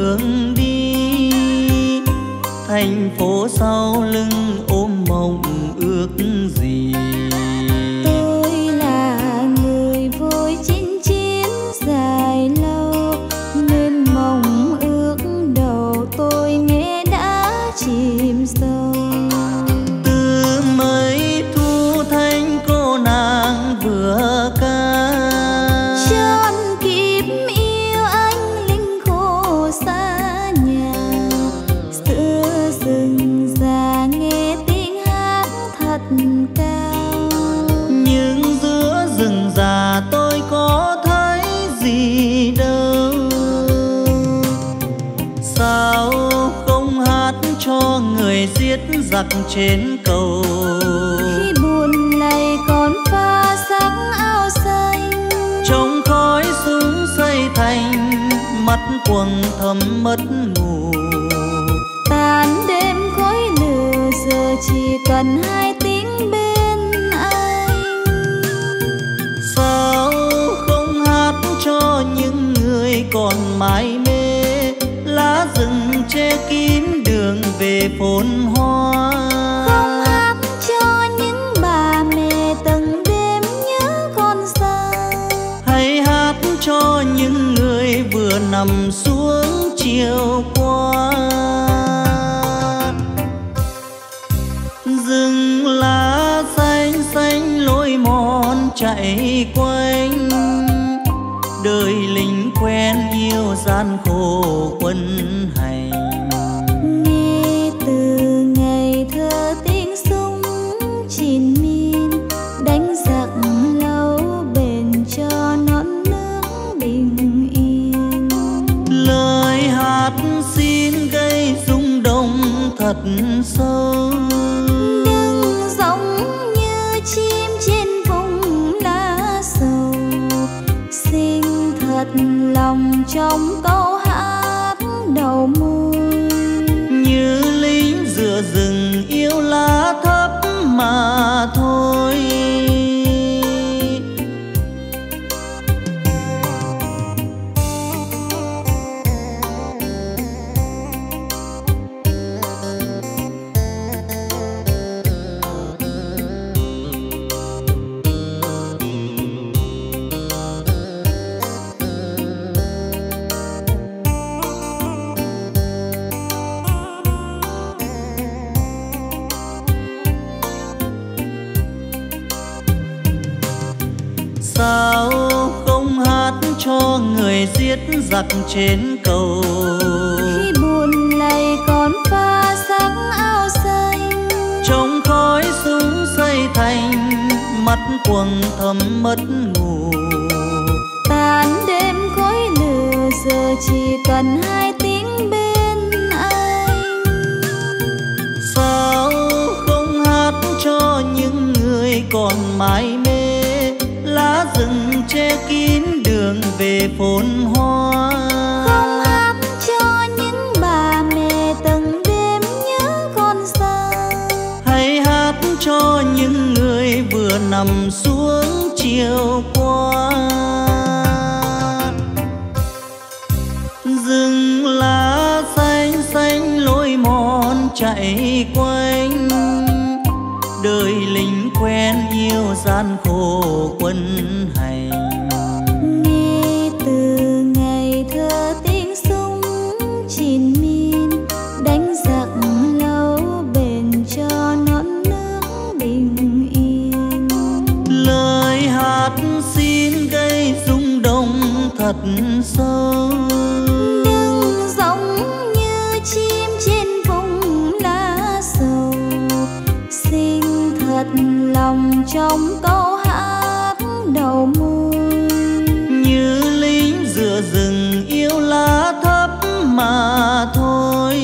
đường đi. Thành phố sau lưng ôm mộng ước gì. Tôi là người vui chinh chiến dài lâu, nên mong ước đầu tôi nghe đã chìm sâu. Từ mấy thu thanh cô nàng vừa ca, Trọn kiếp yêu anh linh khổ xa nhà. Giữa rừng già nghe tiếng hát thật cao, nhưng giữa rừng già tôi có thấy gì đâu. Sao không hát cho người giết giặc trên cầu? khi buồn này còn pha sắc áo xanh, Trong khói súng xây thành, mắt quầng thầm mất ngủ. tàn đêm khói lửa giờ chỉ cần hai tiếng bên anh. Sao không hát cho những người còn mải mê, lá rừng che kín đường về phồn hoa. Không hát cho những bà mẹ từng đêm nhớ con xa, Hãy hát cho những người vừa nằm xuống chiều qua. Rừng lá xanh xanh lối mòn chạy quanh, đời lính quen yêu gian khổ quân hành. nghe từ ngày thơ tiếng súng chín miên, đánh giặc lâu bền cho non nước bình yên. Lời hát xin gây rung động thật sâu, Đừng giống như chim trên vùng lá sầu, xin thật lòng trong câu hát đầu môi. như lính giữa rừng yêu lá thấp mà thôi. Sao không hát cho người giết giặc trên cầu? Khi buồn này còn pha sắc áo xanh, Trong khói súng xây thành, mắt quầng thầm mất ngủ. tàn đêm khói lửa giờ chỉ cần hai tiếng bên anh. Sao không hát cho những người còn mải mê, lá rừng che kín đường về phồn hoa. Không hát cho những bà mẹ từng đêm nhớ con xa, Hãy hát cho những người vừa nằm xuống chiều qua. Rừng lá xanh xanh lối mòn chạy quanh, đời lính quen yêu gian khổ quân hành. nghe từ ngày thơ tiếng súng chín miên, đánh giặc lâu bền cho non nước bình yên. Lời hát xin gây rung động thật sâu, Đừng giống như chim trên vùng lá sầu, xin thật lòng trong câu hát đầu môi. như lính giữa rừng yêu lá thấp mà thôi.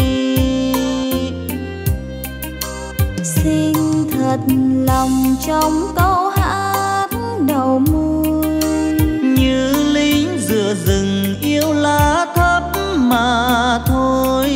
Xin thật lòng trong câu hát đầu môi. Như lính giữa rừng yêu lá thấp mà thôi.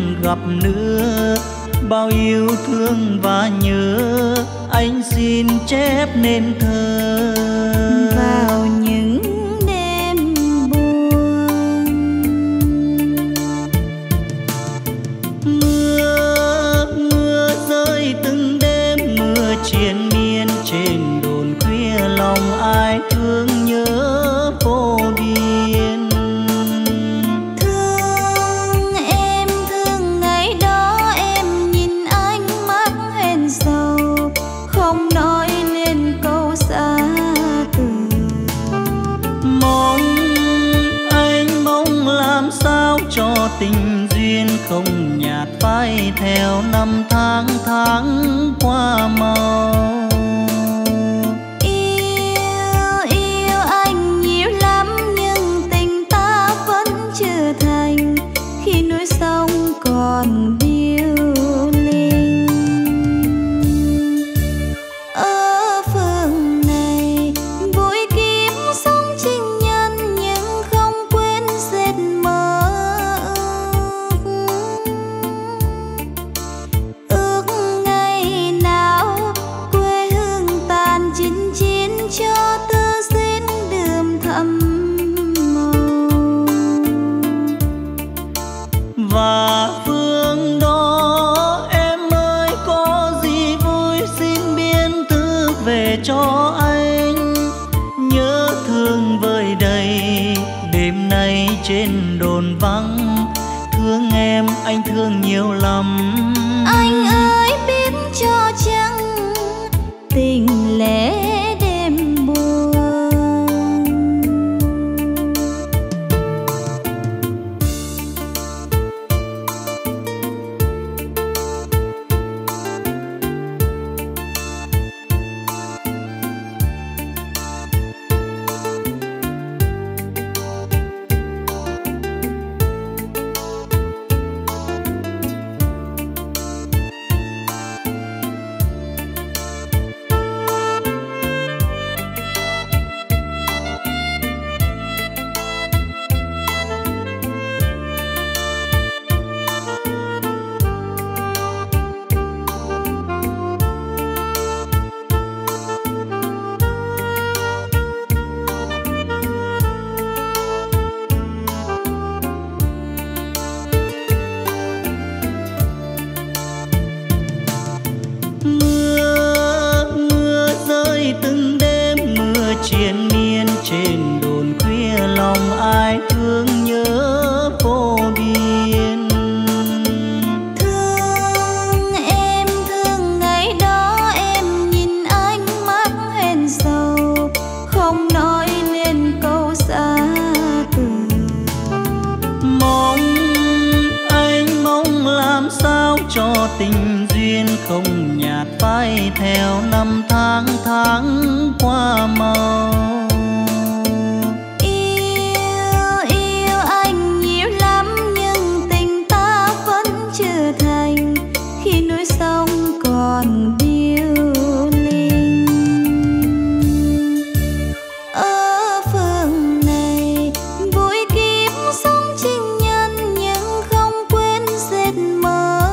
gặp nữa. Bao yêu thương và nhớ anh xin chép nên thơ. Vào những đêm buồn, mưa rơi từng đêm, mưa triền miên trên đồn khuya, lòng ai thương nhớ vô biên. thương em thương ngày đó em nhìn ánh mắt hẹn sầu, không nói nên câu xa từ. Mong anh mong làm sao cho tình duyên không nhạt phai theo năm tháng qua mau. Yêu anh nhiều lắm nhưng tình ta vẫn chưa thành, khi núi sông còn điêu linh. Ở phường này vui kiếm sống情nhân nhưng không quên dệt mơ ước ngày nào quê hương tàn chinh chiến cho tơ duyên đường thầm màu. Và phương đó em ơi có gì vui xin biên thư về cho anh. Nhớ thương vơi đầy đêm nay trên đồn vắng, thương em anh thương nhiều lắm. Anh ơi biết cho chăng tình lẽ đêm buồn. Mưa rơi từng đêm, mưa triền miên trên đồn khuya, lòng ai thương nhớ vô biên. Thương em thương ngày đó em nhìn ánh mắt hẹn sầu, không nói nên câu xa từ. Mong anh mong làm sao cho tình duyên không nhạt phai theo năm tháng qua mau. Yêu anh nhiều lắm nhưng tình ta vẫn chưa thành, khi núi sông còn điêu linh. Ở phường này vui kiếm sống情nhân nhưng không quên dệt mơ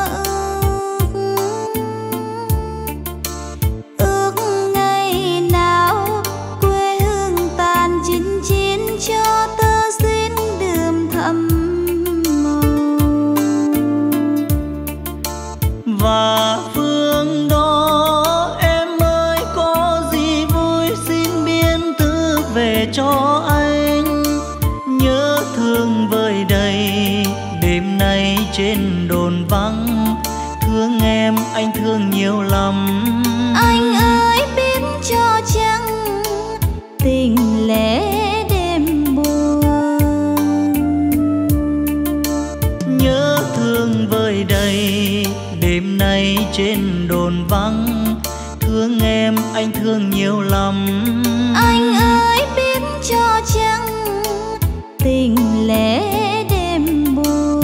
ước ngày nào quê hương tàn chinh chiến cho tơ duyên đường thầm màu. Và phương đó em ơi có gì vui xin biên thư về cho anh. Nhớ thương vơi đầy đêm nay trên đồn vắng, thương em anh thương nhiều lắm. Anh ơi biết cho chăng tình lẽ đêm buồn. Nhớ thương vơi đầy đêm nay trên đồn vắng, thương em anh thương nhiều lắm. Anh ơi biết cho chăng tình lẽ đêm buồn.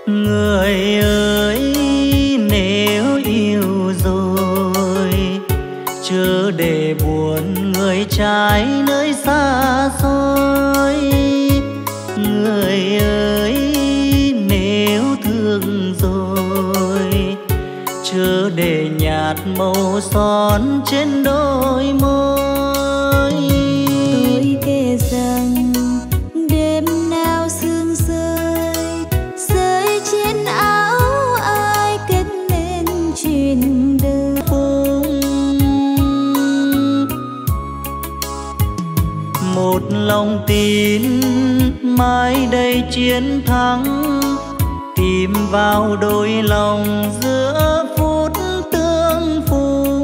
Người ơi nếu yêu rồi chớ để buồn người trai nơi xa xôi. Người ơi nếu thương rồi chớ để nhạt màu son trên đôi môi. Tôi kể rằng đêm nào sương rơi rơi trên áo ai kết nên chuyện đời. Một lòng tin mai đây chiến thắng, tìm vào đôi lòng giữa phút tương phùng.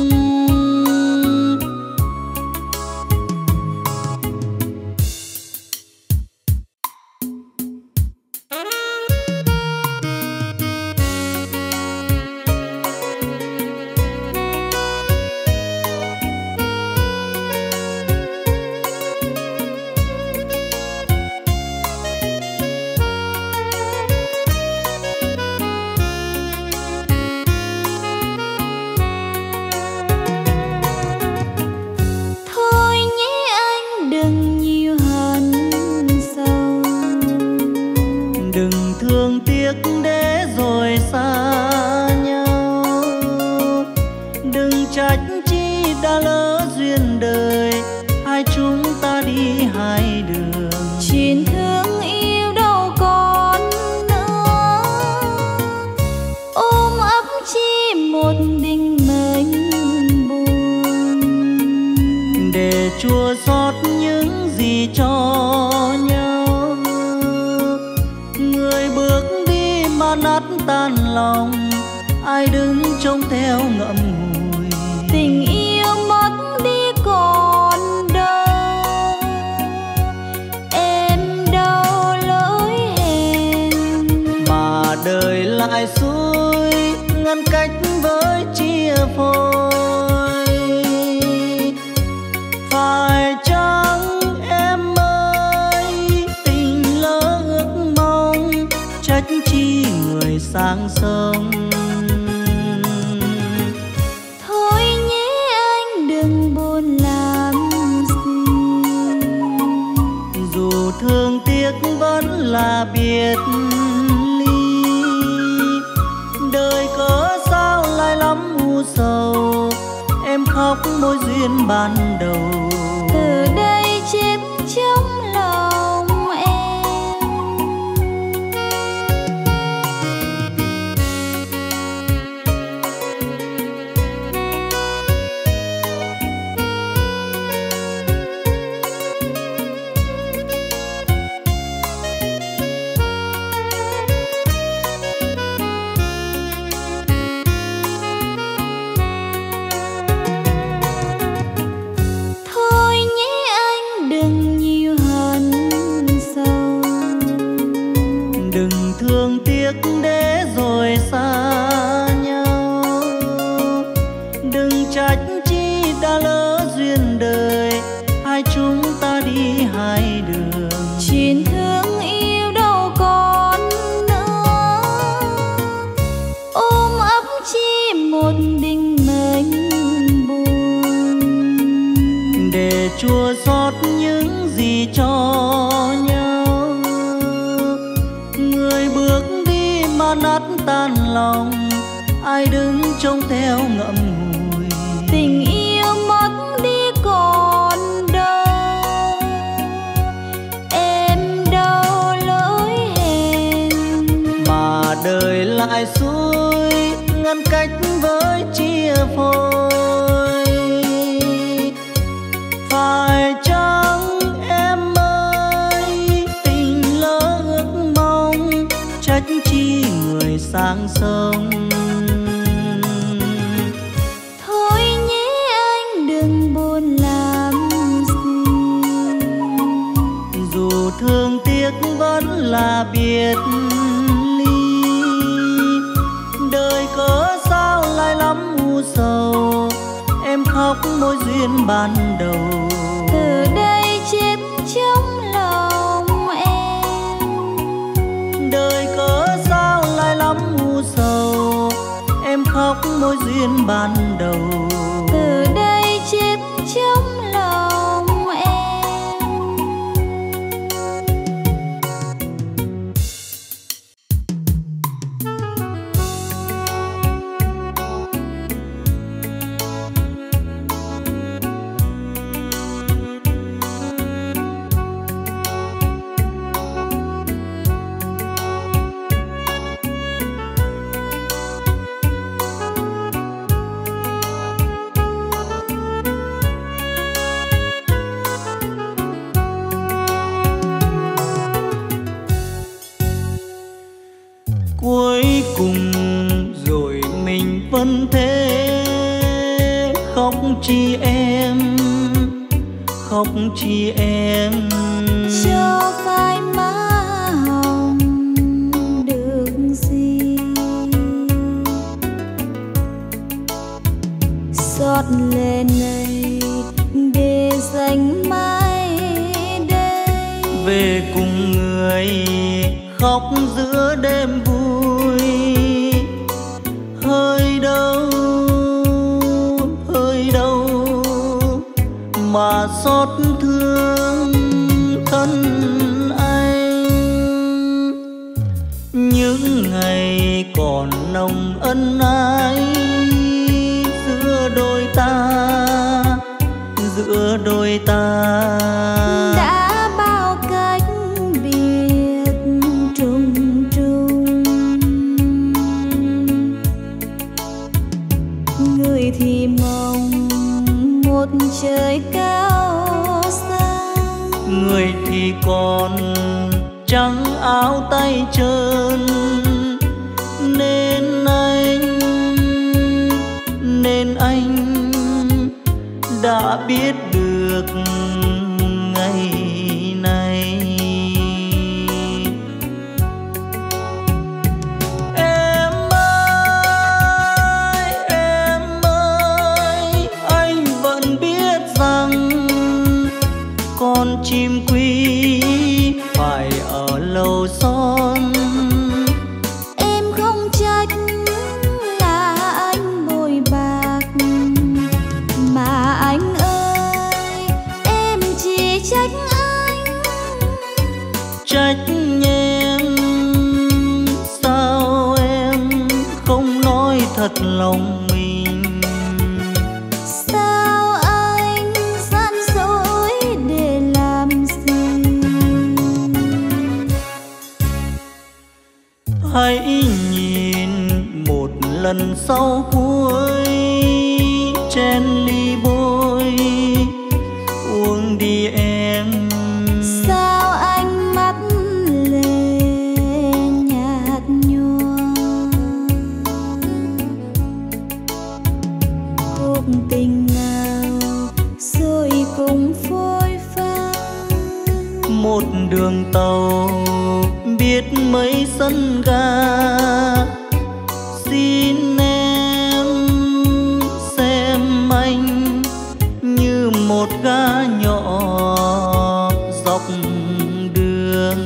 Chua xót những gì cho nhau, người bước đi mà nát tan lòng, ai đứng trông theo ngậm ngùi. Tình yêu mất đi còn đâu, em đâu lỗi hẹn, mà đời lại xuôi ngăn cách với chia phôi. Phải chăng em ơi tình lỡ ước mong, trách chi người sang sông. Thôi nhé anh đừng buồn làm gì, dù thương tiếc vẫn là biệt ly. Đời cớ sao lại lắm u sầu, em khóc mối duyên ban đầu. Từ đây chết trong lòng em. Thương tiếc để rồi xa nhau, đừng trách chi đã lỡ duyên đời, hai chúng ta đi hai đường. Chuyện thương yêu đâu còn nữa, ôm ấp chi một tình mình buồn, để chua xót những gì cho nhau. Người bước đi mà nát tan lòng, ai đứng trông theo ngậm ngùi. Tình yêu mất đi còn đâu, em đâu lỗi hẹn, mà đời lại xuôi ngăn cách với chia phôi. Phải chăng em ơi tình lỡ ước mong, trách chi người sang sông. Thôi nhé anh đừng buồn làm gì, dù thương tiếc vẫn là biệt ly. Đời cớ sao lại lắm u sầu, em khóc mối duyên ban đầu. Từ đây chết trong lòng em. Đời cớ sao duyên ban đầu. Từ đây chết trong lòng em. Cuối cùng rồi mình vẫn thế, khóc chi em, khóc chi em, Cho phai má hồng được gì, xót lệ này để dành mãi đây. về cùng người khóc giữa đêm vui. Hơi đâu mà xót thương thân anh. Những ngày còn nồng ân ái giữa đôi ta, Đã bao cách biệt trùng trùng, người thì mong một trời cao xa, người thì còn trắng áo tay trơn. Nên anh đã biết được ngày này. Em ơi, anh vẫn biết rằng con chim quý phải ở lâu son. Em không trách là anh bội bạc, mà anh ơi em chỉ trách anh. Trách em sao em không nói thật lòng mình. Sao anh gian dối để làm gì? Hãy nhìn một lần sau cuối, chén ly bôi uống đi em. Sao anh mắt lệ nhạt nhòa? Cuộc tình nào rồi cũng phôi pha. Một đường tàu biết mấy sân ga. Xin em xem anh như một ga nhỏ dọc đường.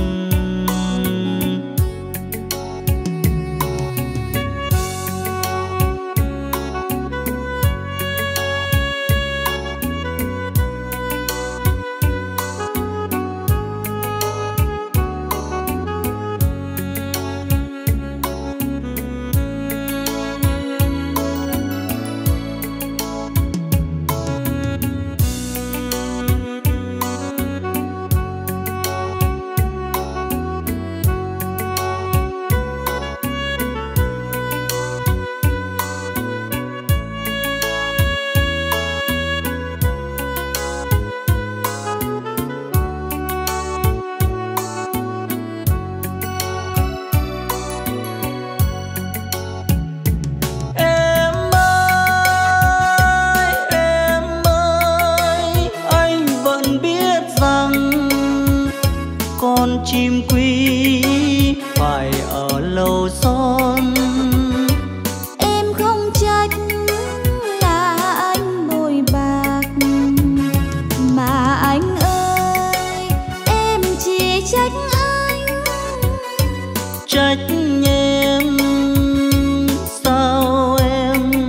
con chim quý phải ở lâu son. Em không trách là anh bội bạc, mà anh ơi em chỉ trách anh. Trách em sao em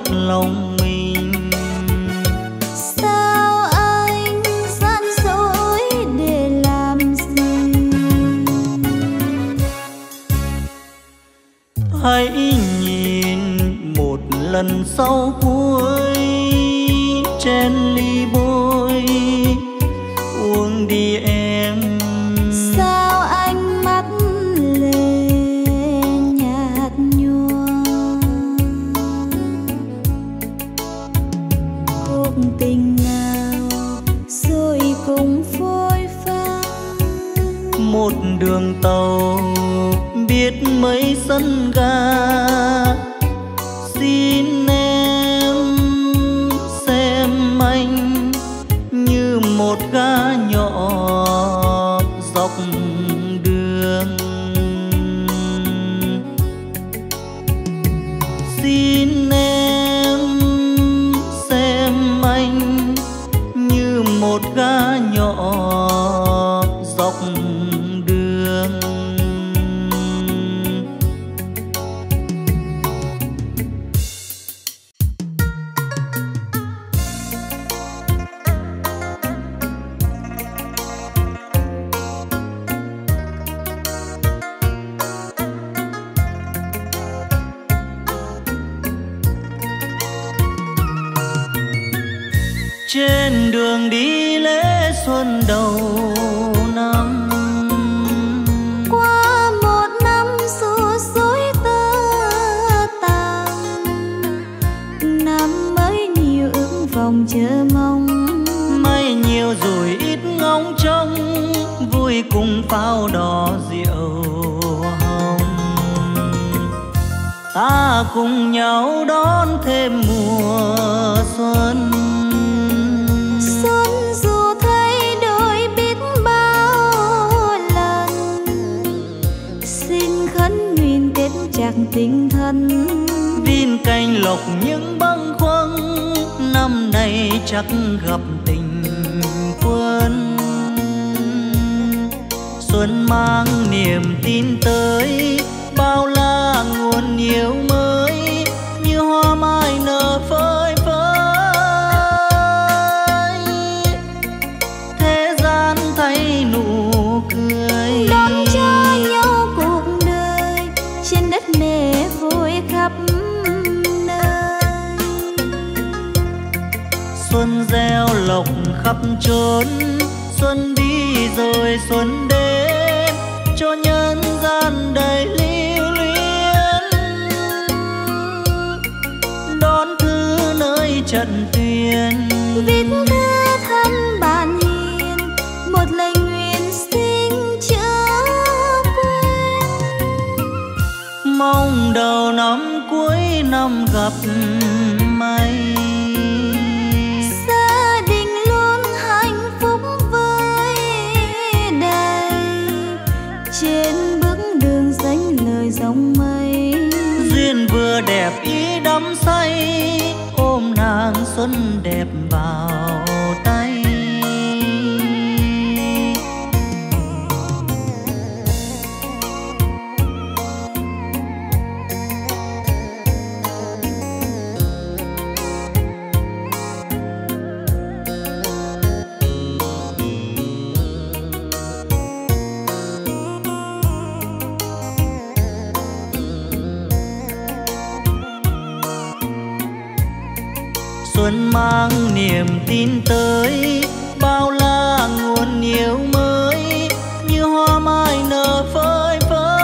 lòng mình. Sao anh gian dối để làm gì? Hãy nhìn một lần sau cuối chén ly bôi uống đi em. Sao ánh mắt lệ nhạt nhòa? Cuộc tình nào rồi cũng phôi pha. Một đường tàu biết mấy sân ga, xin em xem anh như một ga nhỏ dọc đường. Xin em xem anh như một ga nhỏ dọc đường. Trên đường đi lễ xuân đầu năm, Qua một năm rủ rối tơ tàn, năm mới nhiều ước vọng chờ mong. may nhiều rồi ít ngóng trông, vui cùng pháo đỏ rượu hồng. Ta cùng nhau đón thêm mùa xuân. Xuân dù thay đổi biết bao lần, xin khấn nguyện kết chặt tình thân. Viên canh lộc những bâng khuâng, năm nay chắc gặp tình quân. Xuân mang niềm tin tới, bao la nguồn yêu mới, như hoa mai nở phơi phới. Thế gian thay nụ cười, Đón cho nhau cuộc đời, trên đất mẹ vui khắp nơi. xuân gieo lộc khắp chốn, xuân đi rồi xuân đến, cho nhân gian đầy lưu luyến. Đón thư nơi trận tuyên, Viết thư thăm bạn hiền, một lời nguyện xin chớ quên. mong đầu năm cuối năm gặp may. Gia đình luôn hạnh phúc với đầy, trên bước đường danh lời dòng mây. Duyên vừa đẹp ý đắm say, ôm nàng xuân đẹp vào tay. Xuân mang niềm tin tới, bao la nguồn yêu mới, như hoa mai nở phơi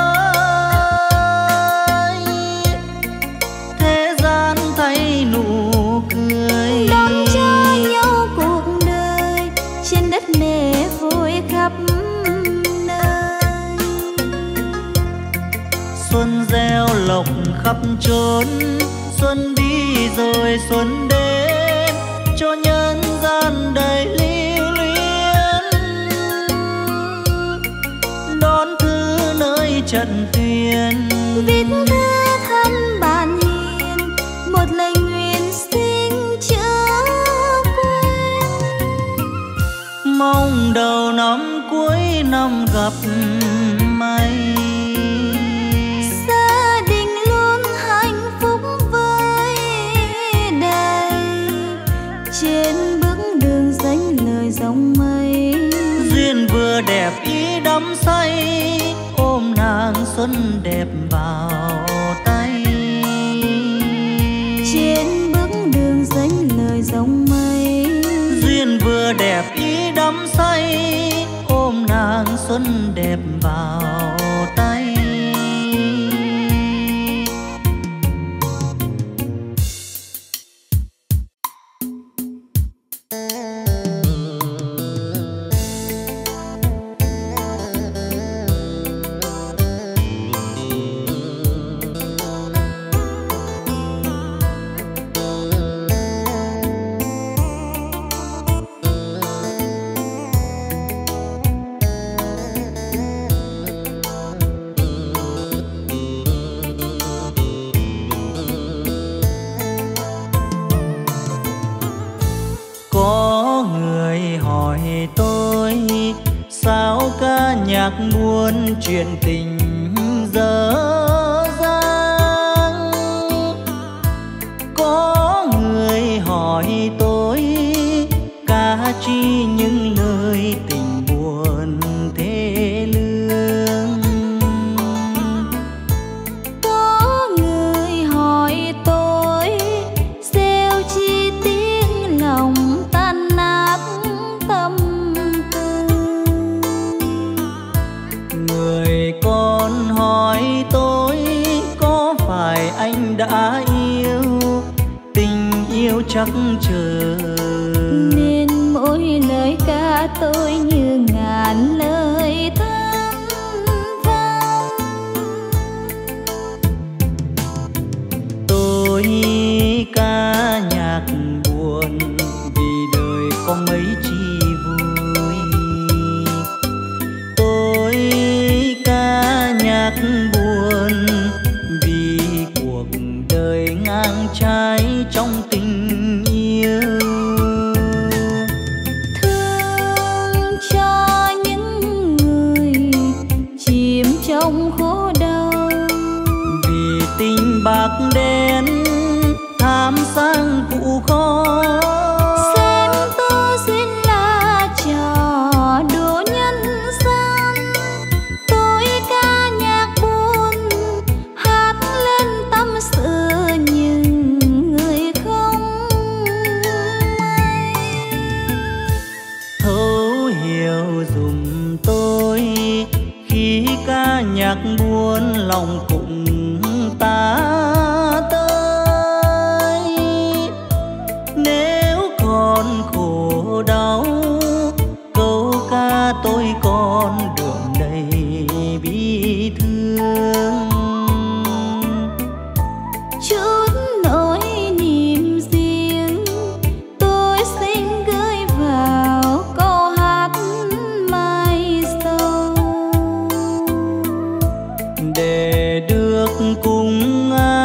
phới. Thế gian thay nụ cười, Đón cho nhau cuộc đời, trên đất mẹ vui khắp nơi. xuân gieo lộc khắp chốn, xuân đi rồi xuân đến, cho nhân gian đầy lưu luyến. Đón thư nơi trận tuyên, Viết thư thăm bạn hiền, một lời nguyện xin chớ quên. mong đầu năm cuối năm gặp may. Gia đình luôn hạnh phúc với say, ôm nàng xuân đẹp vào tay. Trên bước đường dánh lời dòng mây, duyên vừa đẹp ý đắm say, ôm nàng xuân đẹp vào tay. Nhạc buồn chuyện tình dở dang. Có người hỏi tôi ca chi những lời tình buồn thê lương. Có người hỏi tôi gieo chi tiếng lòng tan nát tâm. Người con hỏi tôi có phải anh đã yêu, tình yêu chắc chờ. Nên mỗi lời ca tôi như ngàn lời than vang. Tôi ca nhạc buồn vì đời có mấy chi vui. Tôi ca nhạc buồn vì cuộc đời ngang trái trong tình yêu. Thương cho những người chìm trong khổ đau, vì tình bạc đen tham sang phụ khó. xem tơ duyên là trò đùa nhân gian. Tôi ca nhạc buồn hát lên tâm sự những người không may. Thấu hiểu dùm tôi khi ca nhạc buồn lòng cũng ta tới. Nếu còn khổ đau câu ca tôi còn đượm đầy bi thương. Chút nỗi niềm riêng tôi xin gửi vào câu hát mai sau. Để được cùng ai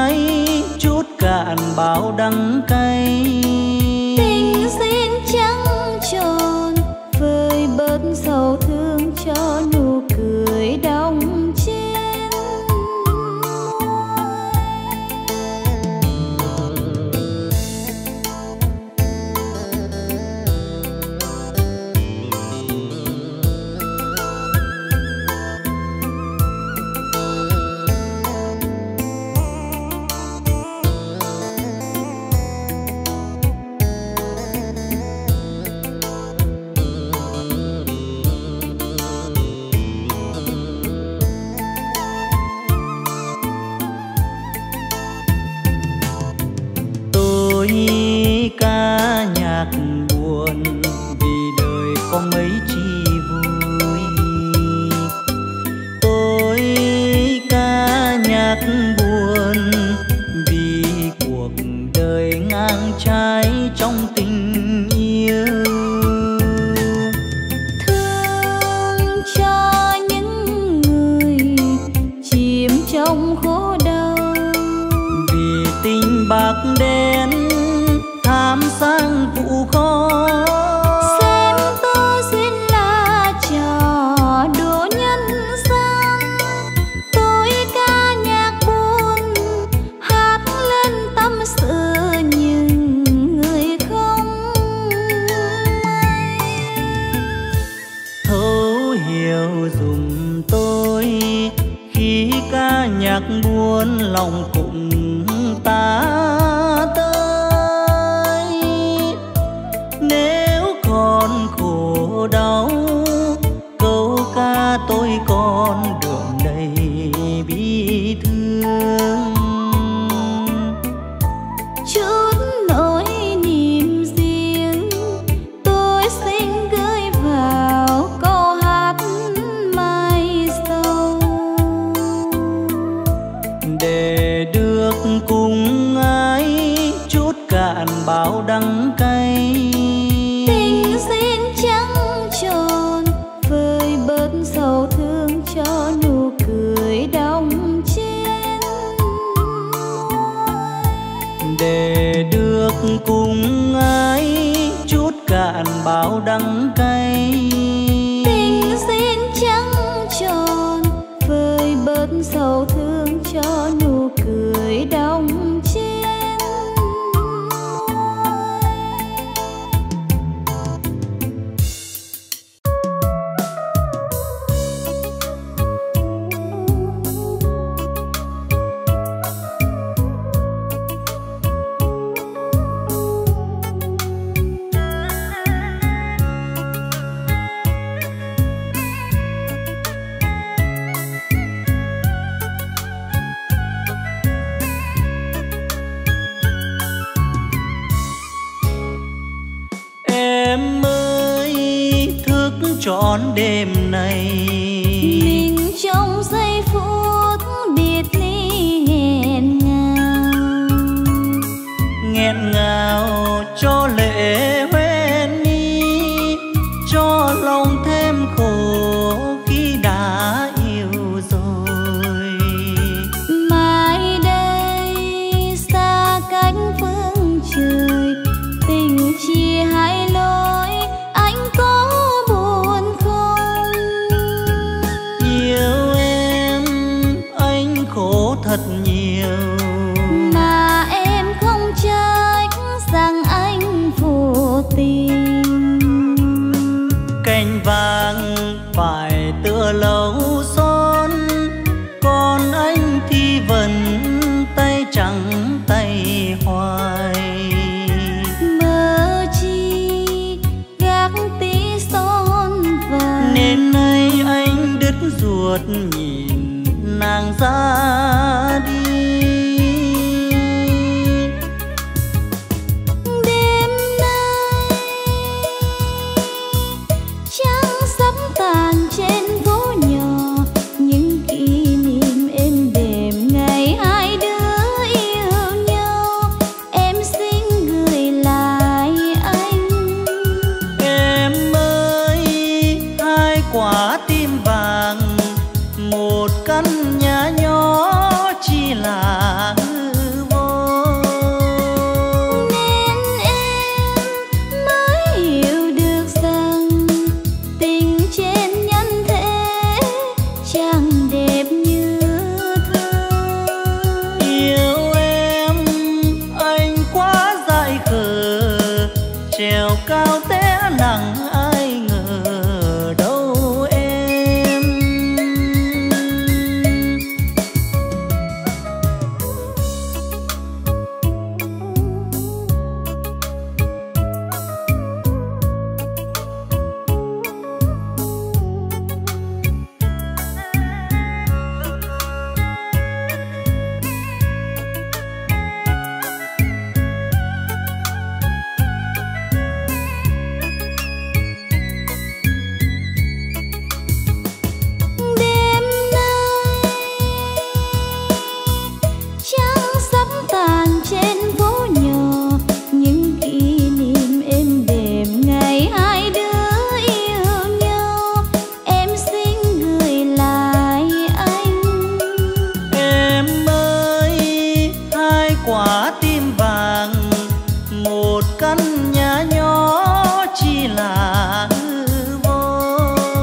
nhạc buồn lòng cùng ta tới. Nếu còn khổ đau câu ca tôi còn đượm đầy bi thương. Chút nỗi niềm riêng tôi xin gửi vào câu hát mai sau, để được cùng ai chút cạn bao đắng cay. tình xin trắng tròn vơi bớt sầu thương cho nụ cười đong trên môi. Để được cùng ai chút cạn bao đắng cay. Tình xin trắng tròn vơi bớt sầu thương cho nụ cười đong trên môi. Em ơi thức trọn đêm này, Mình trong giây phút biệt ly nghẹn ngào, nghẹn ngào cho lệ hoen mi, cho lòng thêm khổ khi đã yêu rồi. mai đây xa cách phương trời, tình chia hai lối, anh có buồn không? Yêu em anh khổ thật nhiều, Mà em không trách rằng anh vô tình. cành vàng phải tựa lâu son, còn anh thì vẫn tay trắng tay hoài. Mơ chi gác tí son vàng, Nên nay anh đứt ruột nhìn nàng ra đi. đêm nay trăng sắp tàn trên phố nhỏ, những kỷ niệm êm đềm ngày hai đứa yêu nhau, em xin gửi lại anh. Em ơi hai quả tim vàng, một căn nhà nhỏ chỉ là hư vô. Nên em mới hiểu được rằng tình trên nhân thế chẳng đẹp như thơ. Yêu em anh quá dại khờ, trèo cao té nặng ai ngờ đâu em. Đêm nay trăng sắp tàn trên phố nhỏ, những kỷ niệm êm đềm ngày hai đứa yêu nhau, em xin gửi lại anh. Em ơi hai quả tim vàng, một căn nhà nhỏ chỉ là hư vô.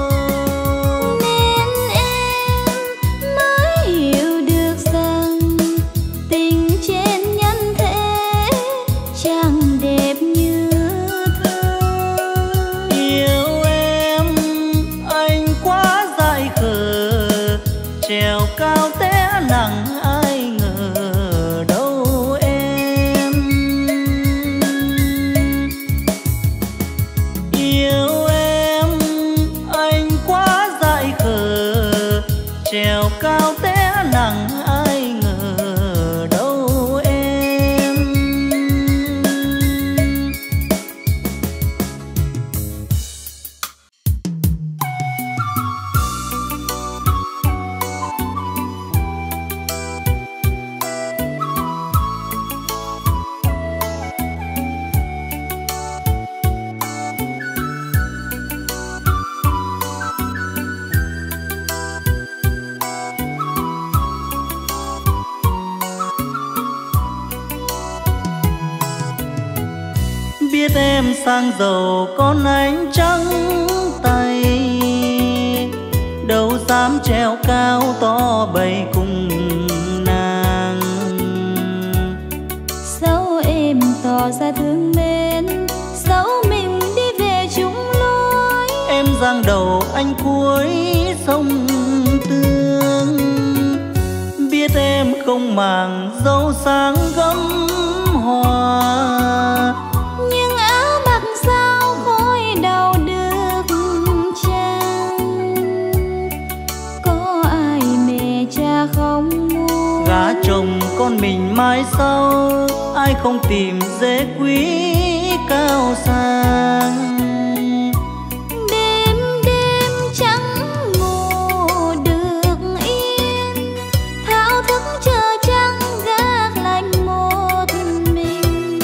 Nên em mới hiểu được rằng tình trên nhân thế chẳng đẹp như thơ. Yêu em anh quá dại khờ, trèo cao té nặng ai ngờ đâu em. Yêu em anh quá dại khờ, trèo cao té nặng ai ngờ đâu em. Biết em sang giàu con ánh trắng tay, đâu dám treo cao to bầy cùng nàng. Dẫu em tỏ ra thương mến, dẫu mình đi về chung lối, Em giang đầu anh cuối sông Tương. Biết em không màng dấu sáng gấm hoa, nhưng áo mặc sao khói đau được chăng. Có ai mẹ cha không muốn, gả chồng con mình mai sau, ai không tìm dễ quý cao sang. đêm đêm chẳng ngủ được yên, thao thức chờ trăng gác lạnh một mình.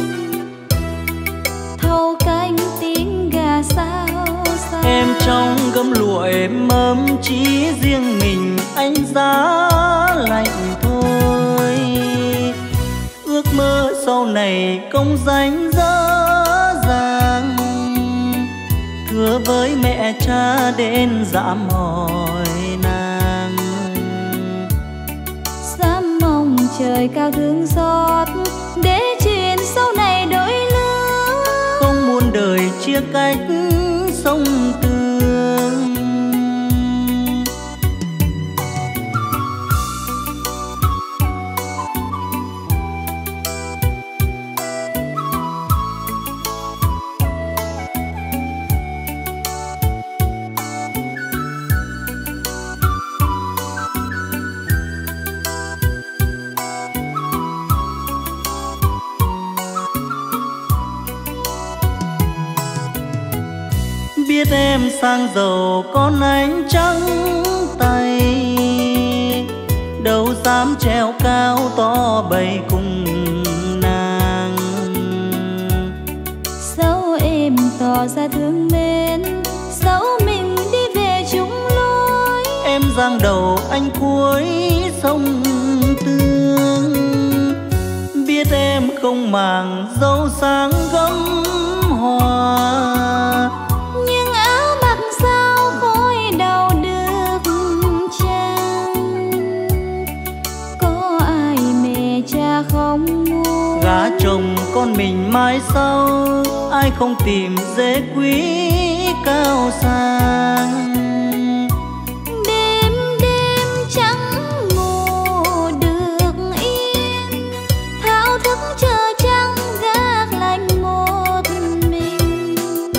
Thâu canh tiếng gà sao sao, Em trong gấm lụa êm ấm chỉ riêng mình anh giá lạnh thôi. Ước mơ sau này công danh dở dàng, thưa với mẹ cha đến dạm hỏi nàng. dám mong trời cao thương xót để chuyện sau này đổi lứa. Không muốn đời chia cách sông Tương. Biết em sang giàu con ánh trắng tay, đâu dám treo cao to bầy cùng nàng. Dẫu em tỏ ra thương mến, dẫu mình đi về chung lối, Em giang đầu anh cuối sông Tương. Biết em không màng dấu sáng gấm hoa, nhưng áo mặc sao khói đau được chăng. Có ai mẹ cha không muốn, gả chồng con mình mai sau, ai không tìm dễ quý cao sang. đêm đêm chẳng ngủ được yên, thao thức chờ trăng gác lạnh một mình.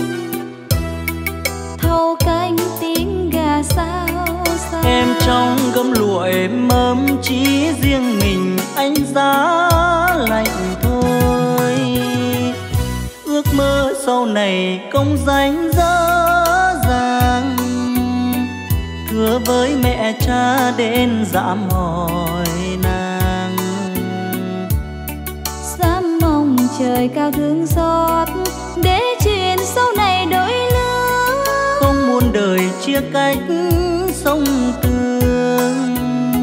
Thâu canh tiếng gà sao sao, Em trong gấm lụa êm ấm chỉ riêng mình anh giá lạnh thôi. Ước mơ sau này công danh dở dàng, thưa với mẹ cha đến dạm hỏi nàng. dám mong trời cao thương xót để chuyện sau này đổi lứa. Không muốn đời chia cách sông Tương.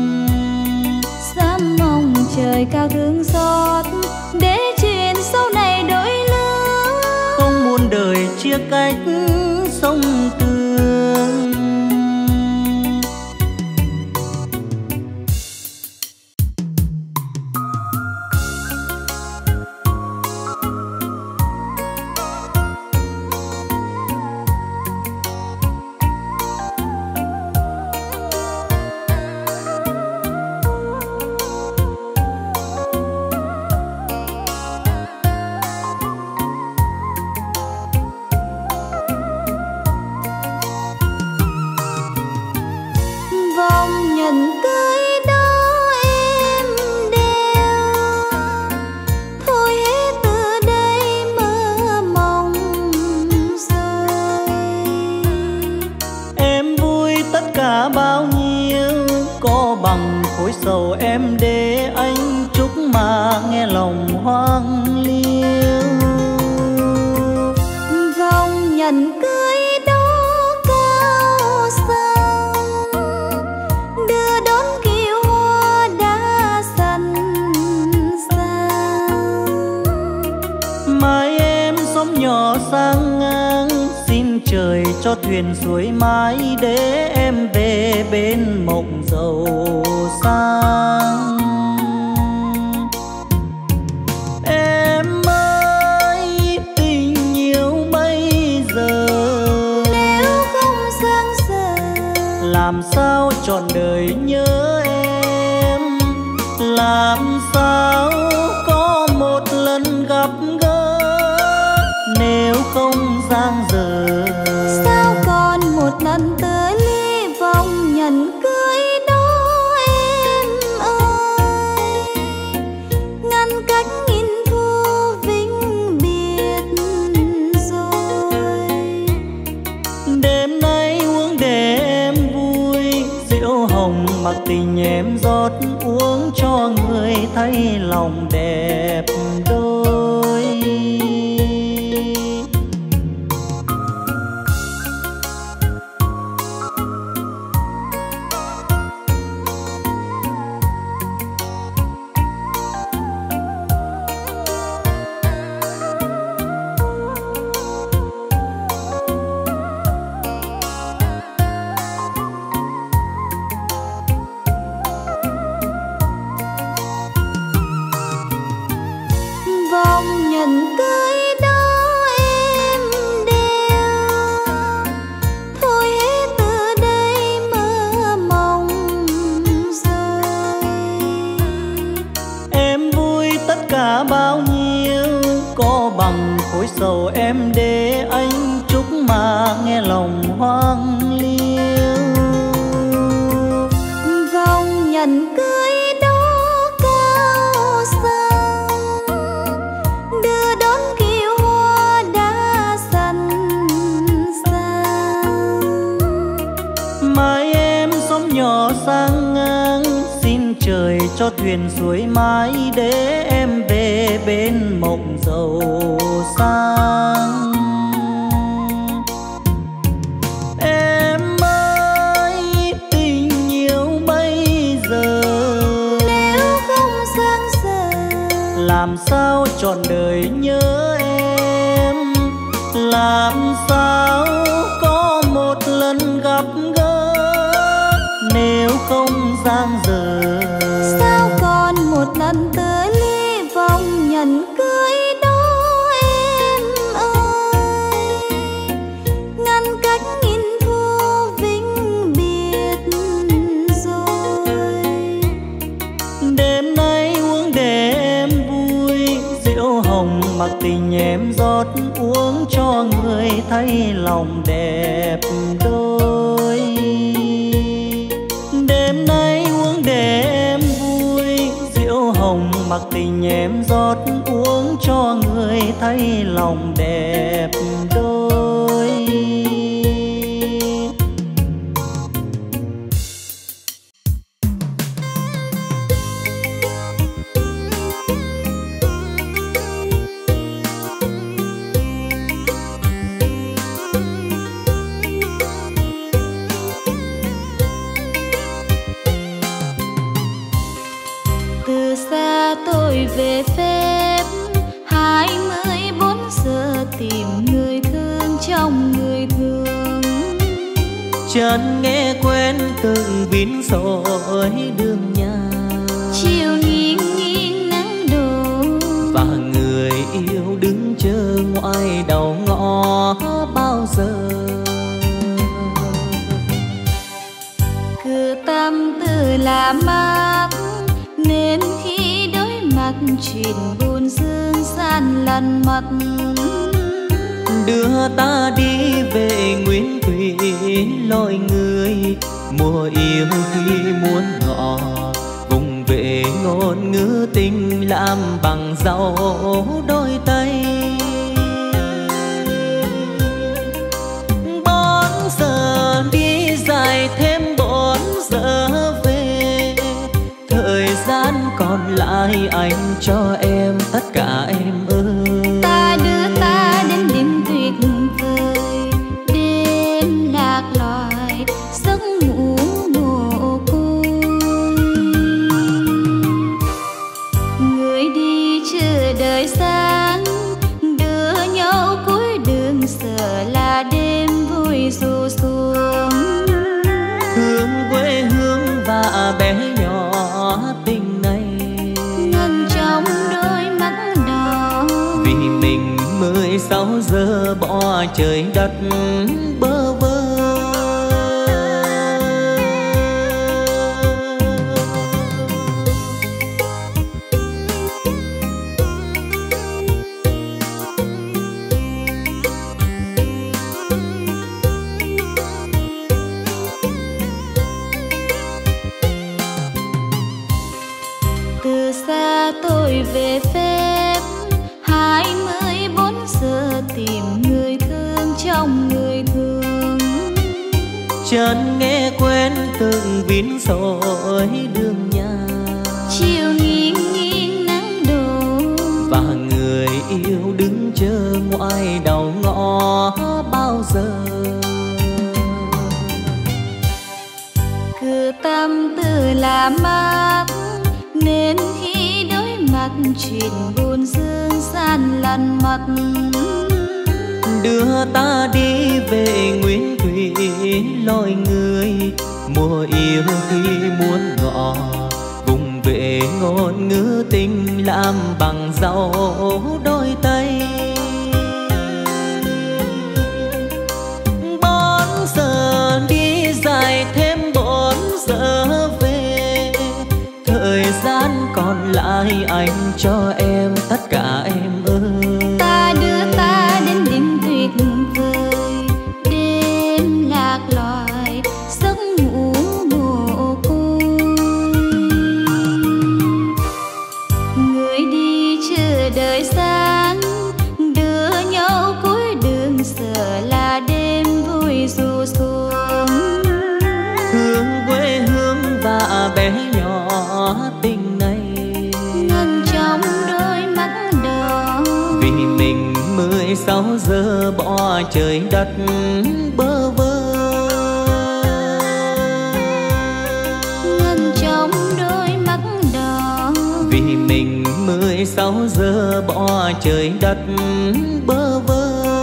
Dám mong trời cao thương xót để chuyện sau này đổi lứa. Không muốn đời chia cách sông Tương. cả bao nhiêu, có bằng khối sầu em để anh chúc mà nghe lòng hoang liêu. Vòng nhẫn cưới đó cao sang, đưa đón kiệu hoa đã xanh sang. Mai em xóm nhỏ sang ngang, xin trời cho thuyền suối mãi để em về bên mộng giàu sang. Em ơi tình yêu bây giờ, Nếu không sang giờ làm sao trọn đời nhớ em, làm sao có một lần gặp gỡ nếu không dang dở. sao còn một lần tới ly vòng nhẫn cưới đó em ơi, ngăn cách nghìn thu vĩnh biệt rồi. Đêm nay uống để em vui, rượu hồng mặc tình em rót uống cho người thấy lòng đẹp đôi. Vòng nhẫn cưới đó em đeo, thôi hết từ đây mơ mộng rồi. Em vui tất cả bao nhiêu, có bằng khối sầu em để anh chúc mà nghe lòng hoang liêu. Vòng nhẫn cưới đó cao sang, đưa đón kiệu hoa đã xanh sang. Mai em xóm nhỏ sang ngang, xin trời cho thuyền suối mãi để em về bên mộng giàu sang. Em ơi tình yêu bây giờ, Nếu không sang giờ làm sao trọn đời nhớ em, làm sao có một lần gặp gỡ nếu không dang dở. sao còn một lần tới ly vòng nhẫn cưới đó em ơi, ngăn cách nghìn thu vĩnh biệt rồi. Đêm nay uống để em vui, rượu hồng mặc tình em rót uống cho người thấy lòng đẹp đôi. Đêm nay uống để em vui, rượu hồng mặc tình em rót uống cho người thấy lòng đẹp đôi. Từ xa tôi về phép 24 giờ tìm người thương trong người thương. Chân nghe quen từng biến rồi đường nhà, Chiều nghiêng nghiêng nắng đổ, và người yêu đứng chờ ngoài đầu ngõ bao giờ. cửa tâm tư là mát, nên khi đối mặt chuyện buồn dương san lần mặt. Đưa ta đi về nguyên thủy lối người, mùa yêu khi muốn ngọ vùng về ngôn ngữ tình làm bằng dấu đôi tay. 4 giờ đi dài thêm bộ lại anh cho em tất cả em ơi. Ta đưa ta đến đêm tuyệt vời, đêm lạc loài giấc ngủ mồ côi. Người đi chờ đợi sáng, đưa nhau cuối đường sợ là đêm vui ru xuống. Thương quê hương và bé nhỏ tình này Ngân trong đôi mắt đỏ, vì mình 16 giờ bỏ trời đất bơ vơ. từ xa tôi về phép 24 giờ tìm người thương trong người thương. Chân nghe quen từng vín rồi đường nhà, Chiều nghiêng nghiêng nắng đổ, và người yêu đứng chờ ngoài đầu ngõ bao giờ. cửa tâm tư là mát, nên khi đối mặt chuyện buồn dương gian lăn mặt. Đưa ta đi về Nguyễn Thủy lối người, mùa yêu khi muốn ngọ vùng về ngôn ngữ tình làm bằng dấu đôi tay. 4 giờ đi dài thêm 4 giờ về, thời gian còn lại anh cho em tất cả em ơi. Ta đưa ta đến đêm tuyệt vời, đêm lạc loài giấc ngủ mồ côi. Người đi chờ đợi sáng, đưa nhau cuối đường sợ là đêm vui ru xuống. Thương quê hương và bé nhỏ tình này Ngân trong đôi mắt đỏ, vì mình 16 giờ bỏ trời đất bơ vơ. ngân trong đôi mắt đỏ, Vì mình 16 giờ bỏ trời đất bơ vơ.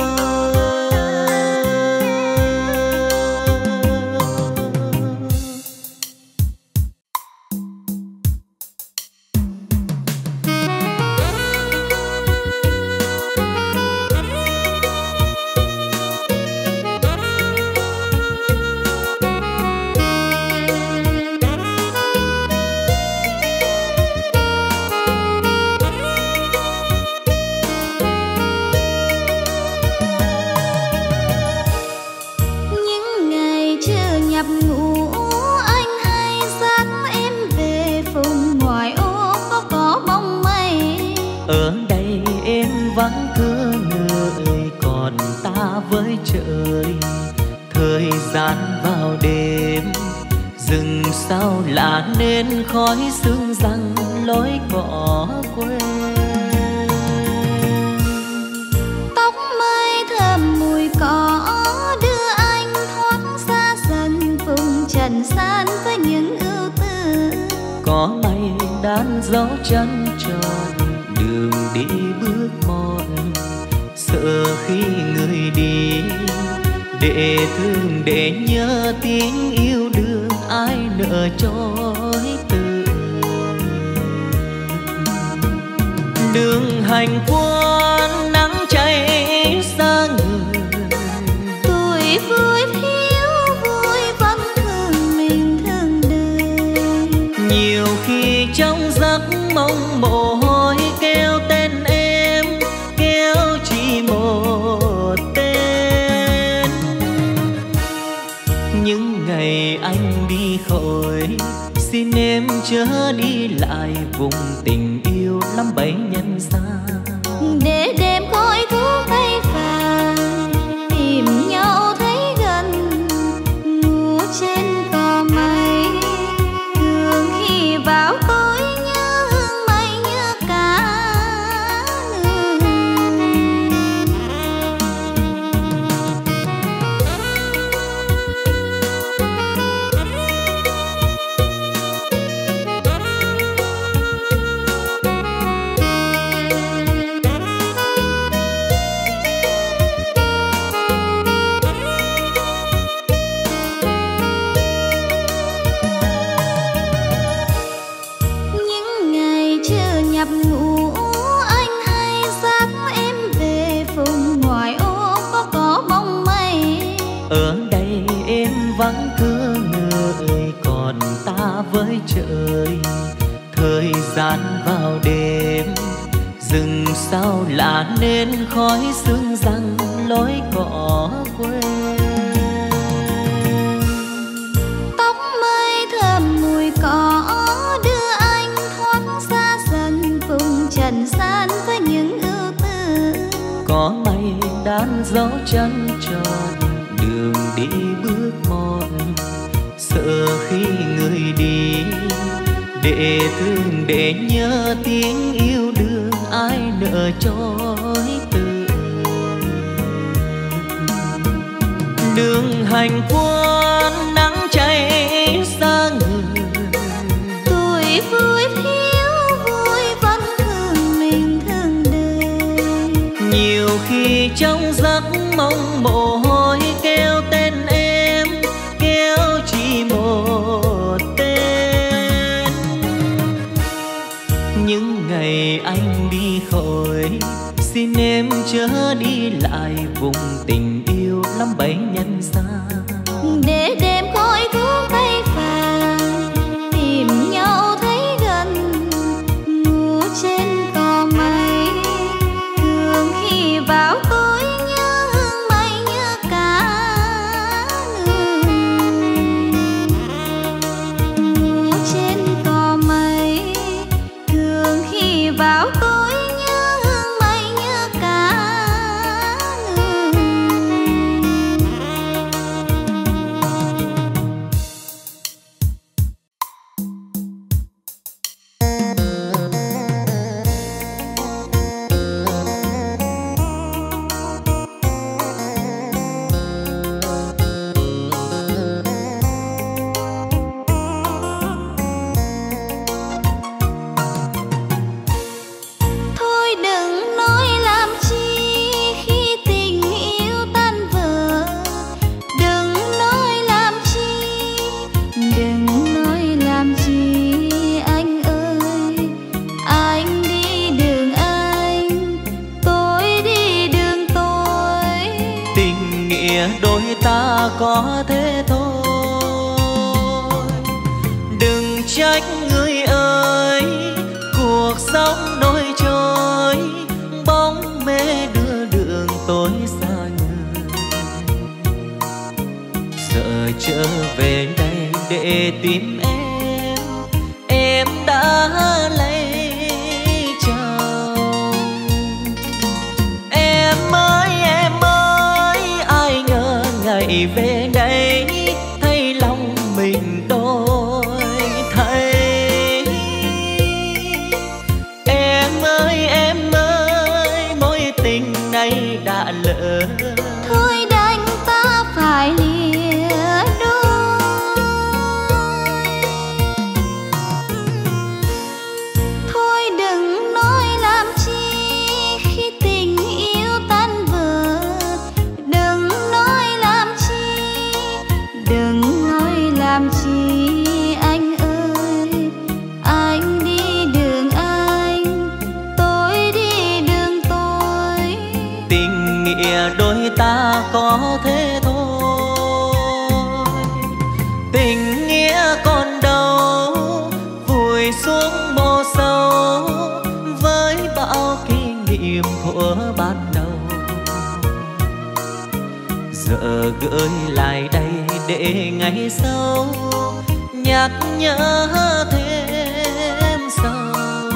những ngày chưa nhập ngũ anh hay dắt em về vùng ngoài ô có bóng mây. Ở đây em vắng cứ người, còn ta với trời. Thời gian vào đêm rừng sao là nên khói sương răng lối cỏ quê. Tóc mây thơm mùi cỏ đưa anh thoát xa dần vùng trần gian với những ưu tư. Có mây đan dấu chân tròn đường đi bước mòn, sợ khi người đi để thương để nhớ tiếng yêu đương ai nỡ trôi từ. Đường hành quân nắng cháy xa người, Tuổi vui thiếu vui vẫn thương mình thương đời. nhiều khi trong giấc mong mồ hôi kêu tên em, kêu chỉ một tên. Những ngày anh đi khỏi, xin em chớ đi lại vùng tình yêu lắm bấy nhân xa. Để đêm khói thuốc tay vàng tìm nhau thấy gần, ngủ trên cỏ mây. Thường khi vào tối nhớ hương lối trời. Thời gian vào đêm rừng sao lạ nên khói sương răng lối cỏ quê. Tóc mây thơm mùi cỏ đưa anh thoát xa dần vùng trần gian với những ưu tư. Có mây đan dấu chân tròn đường đi bước một, sợ khi người đi để thương để nhớ tiếng yêu đương ai nỡ trôi từ. Đường hành quân nắng cháy xa người, Tuổi vui thiếu vui vẫn thương mình thương đời. nhiều khi trong giấc mong mồ hôi kêu tên em, kêu chỉ một tên. Những ngày anh đi khỏi xin em chớ đi lại vùng tình yêu lắm bấy nhân xa. Để đêm khói thuốc tay vàng tìm nhau thấy gần, ngủ trên cỏ mây thường khi vào tối nhớ hương mây nhớ cả người. Ngủ trên cỏ mây thường khi vào tối nhớ hương mây nhớ cả người. Thôi đừng nói làm chi khi tình yêu tan vỡ. Đừng nói làm chi, đừng nói làm chi anh ơi. Anh đi đường anh, tôi đi đường tôi. Tình nghĩa đôi ta có thế thôi. Đừng trách người ơi, cuộc sống đôi trôi, bóng mê đưa đường tối xa người. Giờ trở về đây để tìm em đã lấy chồng. Em ơi ai ngờ ngày về đây thấy lòng mình đổi thay. Em ơi mối tình này đã lỡ. Thôi đành ta phải lìa đôi. Thôi đừng nói làm chi khi tình yêu tan vỡ. Đừng nói làm chi, đừng nói làm chi anh ơi. Anh đi đường anh, tôi đi đường tôi. Tình nghĩa đôi ta có thế thôi. Tình nghĩa còn đâu vùi xuống mồ sâu với bao kỷ niệm thuở ban đầu. Giờ gửi lại đây để ngày sau nhắc nhớ thêm sau.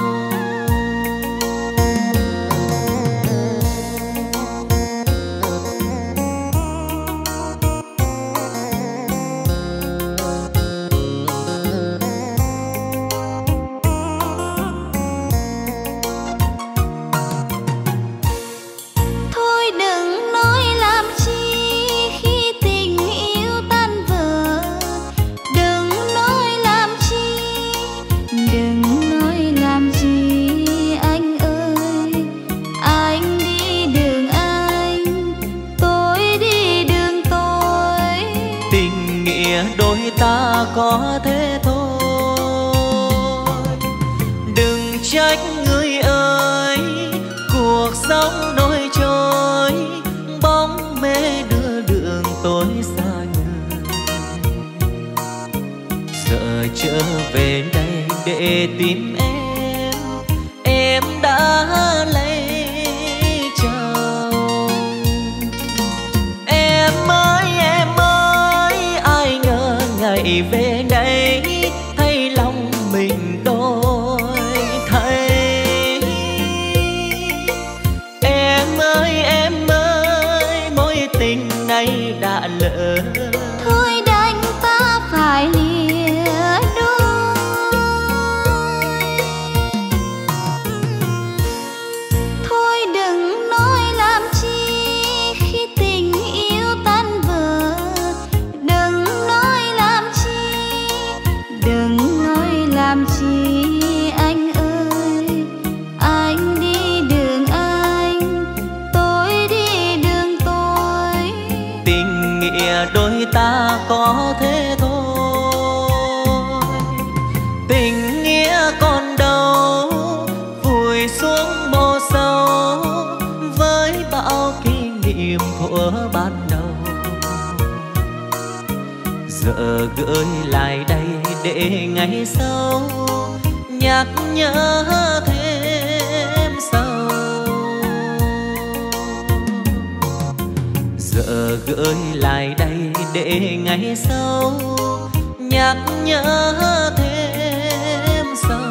Thôi đừng nói làm chi khi tình yêu tan vỡ. Đừng nói làm chi, trở về đây để tìm em đã lấy chồng. Em ơi, ai ngờ ngày về đây thấy lòng mình đổi thay. Em ơi, mối tình này đã lỡ. Thôi đành ta phải lìa đôi. Thôi đừng nói làm chi khi tình yêu tan vỡ. Đừng nói làm chi, đừng nói làm chi anh ơi. Anh đi đường anh, tôi đi đường tôi. Tình nghĩa đôi ta có thế thôi. Tình nghĩa còn đâu vùi xuống mồ sâu với bao kỷ niệm thuở ban đầu. Giờ gửi lại đây để ngày sau nhắc nhớ thêm sâu. Giờ gửi lại đây để ngày sau nhắc nhớ thêm sâu.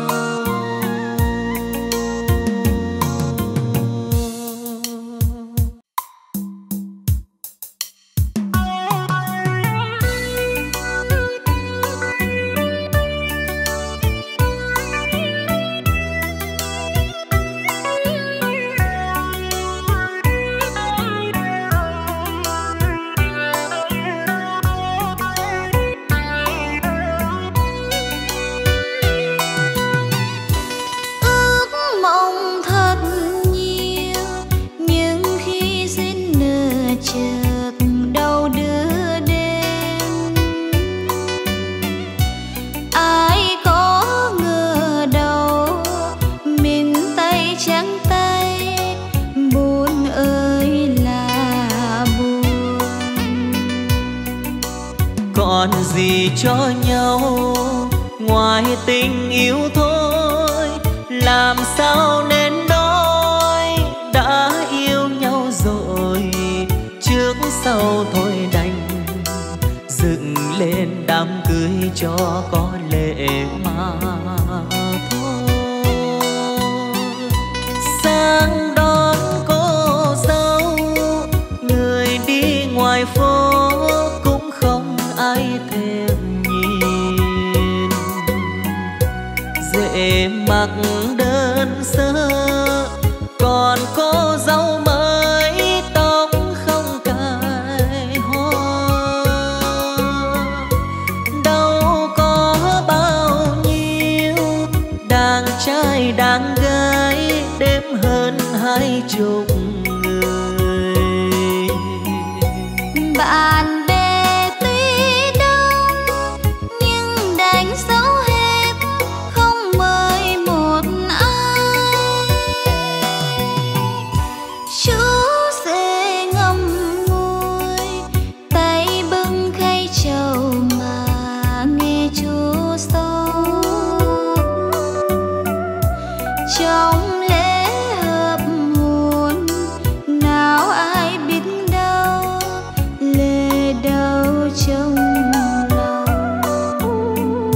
Còn gì cho nhau ngoài tình yêu thôi, làm sao nên đôi đã yêu nhau rồi, trước sau thôi đành dựng lên đám cưới cho có lệ mà thôi. Sang đón cô dâu, người đi ngoài phố cũng không ai thèm nhìn, dễ mặc đơn sơ, còn cô dâu mới tóc không cài hoa. Đâu có bao nhiêu đàn trai đàn gái đếm hơn 20 người. Bạn bè tuy đông nhưng đánh dấu hết, không mời một ai. Chú sẽ ngậm ngùi tay bưng khay trầu mà nghe chú xót. Trong lễ hợp hôn nào ai biết đâu lệ đâu trong lòng.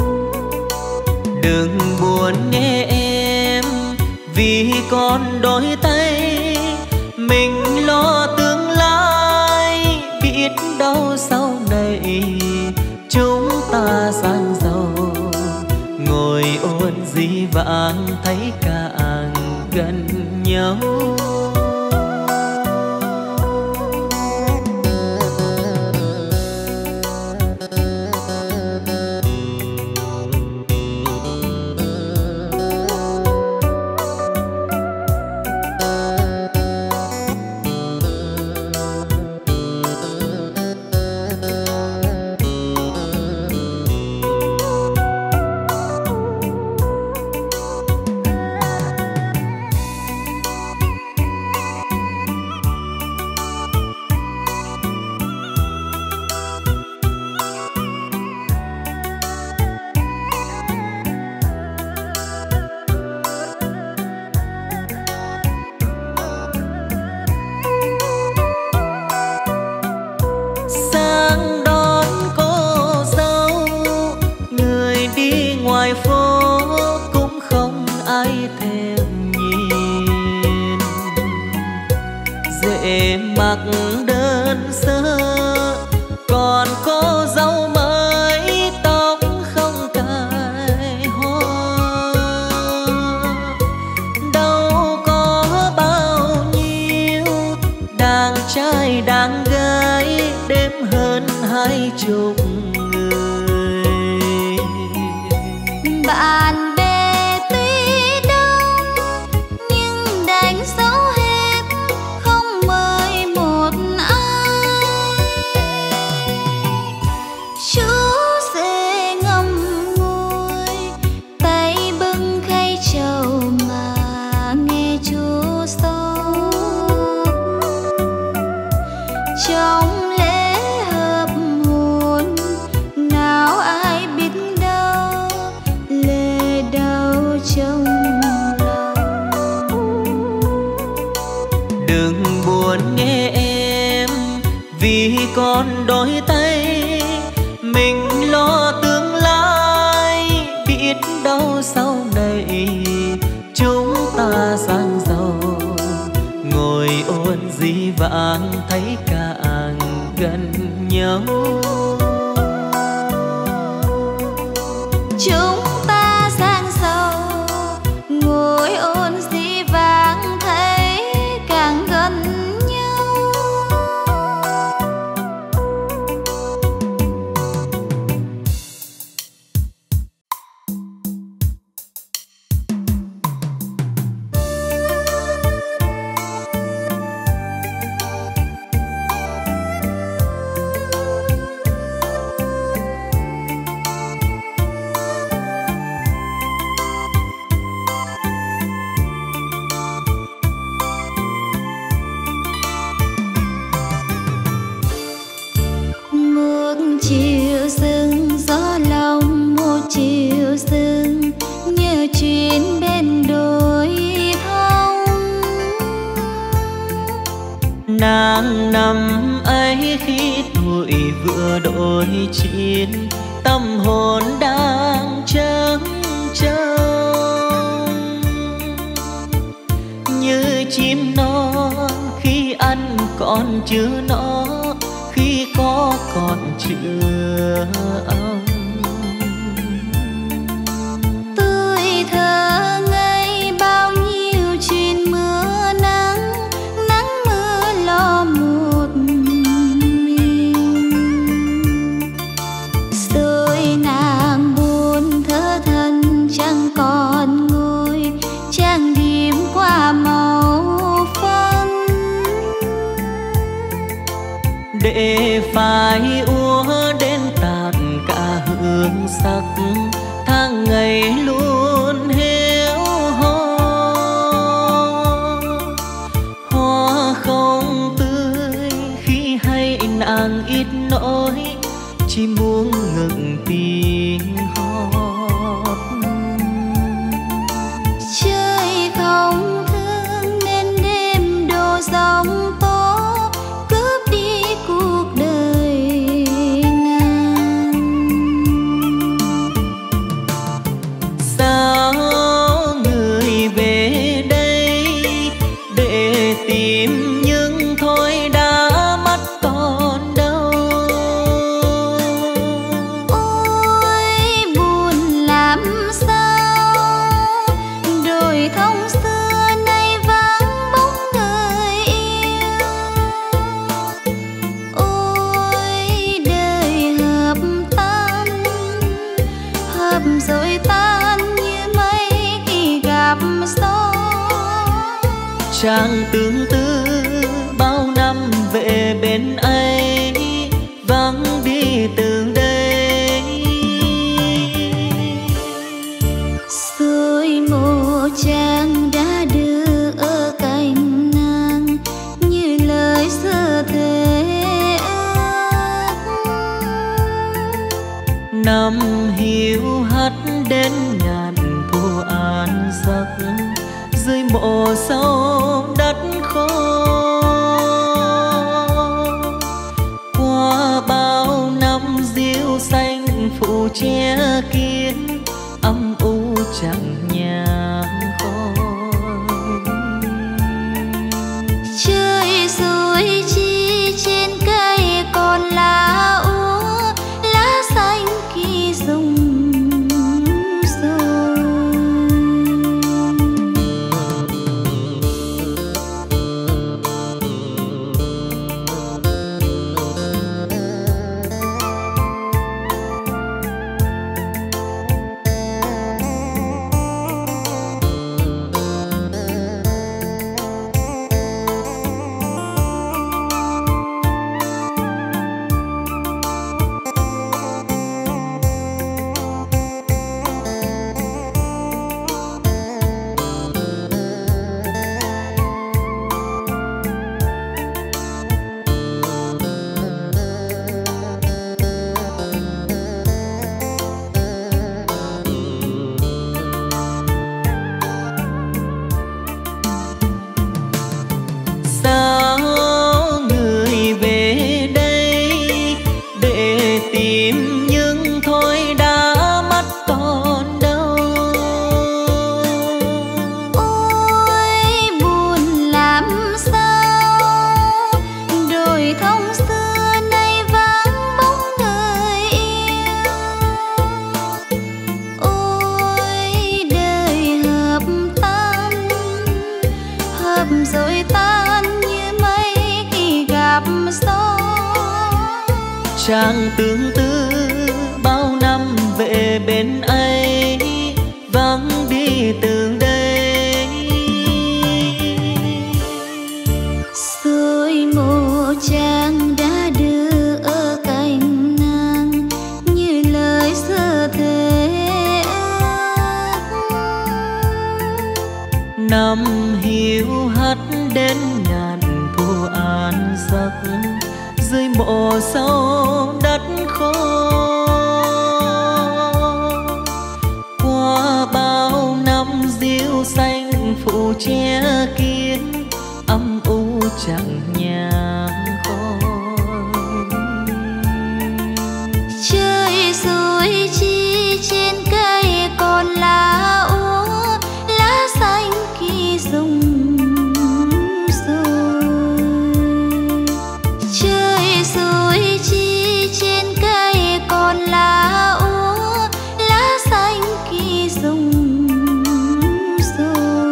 Đừng buồn nghe em, vì còn đôi tay mình lo tương lai, biết đâu sau này chúng ta sang giàu, ngồi ôn dĩ vãng thấy càng gần nhau. ngoài phố cũng không ai thèm nhìn. Dễ mặc đơn sơ còn có dấu mới, tóc không cài hoa. Đâu có bao nhiêu đàn trai đàn gái đếm hơn 20 người. Bạn bè tuy đông nhưng đánh dấu hết, không mời một ai. Chú sẽ ngậm ngùi tay bưng khay trầu mà nghe chú soi. Trong lễ hợp hôn nào ai biết đâu lệ đau trong lòng. Đừng buồn nghe em, vì còn đôi tay mình lo tương lai. Biết đâu sau này chúng ta sang giàu, ngồi ôn dĩ vãng thấy càng gần nhau. Chúng ta sang giàu, ngồi ôn dĩ vãng thấy càng gần nhau. Một chiều sương gió lòng, một chiều sương nhớ chuyện bên đồi thông. Nàng năm ấy khi tuổi vừa đôi chín, tâm hồn đang trắng trông như chim non khi ăn còn chưa no, khi có còn chưa ấm. Tuổi thơ ngây bao nhiêu chuyện mưa nắng, nắng mưa lo một mình. Rồi nàng buồn thơ thân chẳng còn ngồi trang điểm qua màu phấn. Để phải úa đến tàn cả hương sắc, tháng ngày luôn héo hon. Hoa không tươi khi hay nàng ít nói, chỉ muốn ngừng tiếng hót. Trời không thương nên đêm đổ giông tố, cướp đi cuộc đời nàng. Sao người về đây để tìm nhưng thôi đã mất còn đâu. Ôi buồn làm sao, đồi thông xưa nay vắng bóng người yêu. Ôi đời hợp tan, hợp rồi tan như mây khi gặp gió. Chàng tương tư bao năm về bên ấy, vắng đi từ đây. Rồi một chàng đã đưa ở cạnh nàng như lời xưa thề ước. Năm hiu hắt đến ngàn thu an giấc, dưới mộ sâu đất khô. Qua bao năm diêu xanh phủ che kín âm chàng tương tư bao năm về bên ấy, vắng đi từ đây. Rồi một chàng đã đưa ở cạnh nàng như lời xưa thề. Năm hiu hắt đến ngàn thu an giấc, dưới mộ sâu đất khô. Qua bao năm diêu xanh phủ che kín, âm u chẳng nhang khói. Trời rồi chi trên cây còn lá úa, lá xanh khi rụng rồi. Trời rồi chi trên cây còn lá úa, lá xanh khi rụng rồi.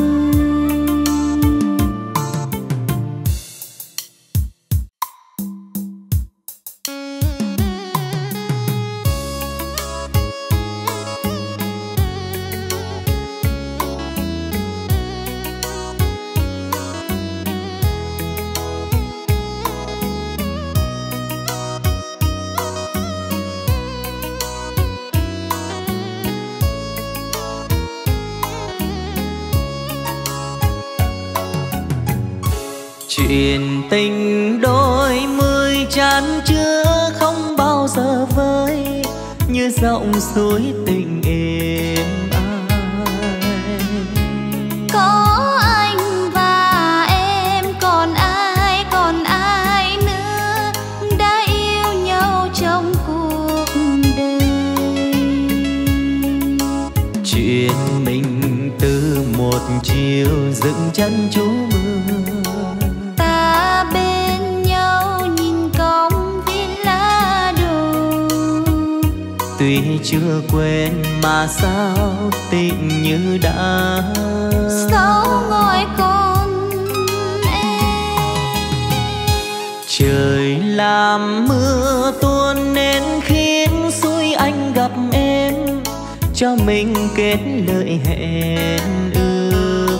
Chuyện tình đôi mươi chan chứa không bao giờ vơi, như dòng suối tình êm ái. Có anh và em còn ai nữa, đã yêu nhau trong cuộc đời. Chuyện mình từ một chiều dựng chân trú mưa, Ta bên nhau nhìn công viên lá đổ. tuy chưa quên mà sao tình như đã. Sau ngồi con em, Trời làm mưa tuôn nên khiến xuôi anh gặp em, cho mình kết lời hẹn ước.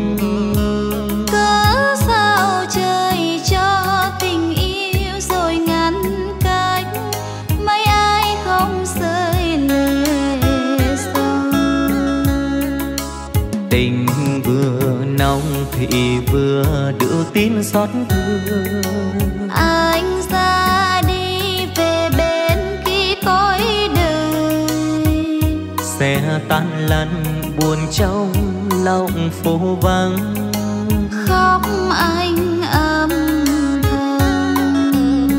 cớ sao trời cho tình yêu rồi ngăn cách, mấy ai không rơi lệ sầu. Tình vừa nồng thì vừa đưa tin xót thương. Anh ra đi về bên kia cõi đời, Xe tan lăn buồn trong lòng phố vắng. khóc anh âm thầm.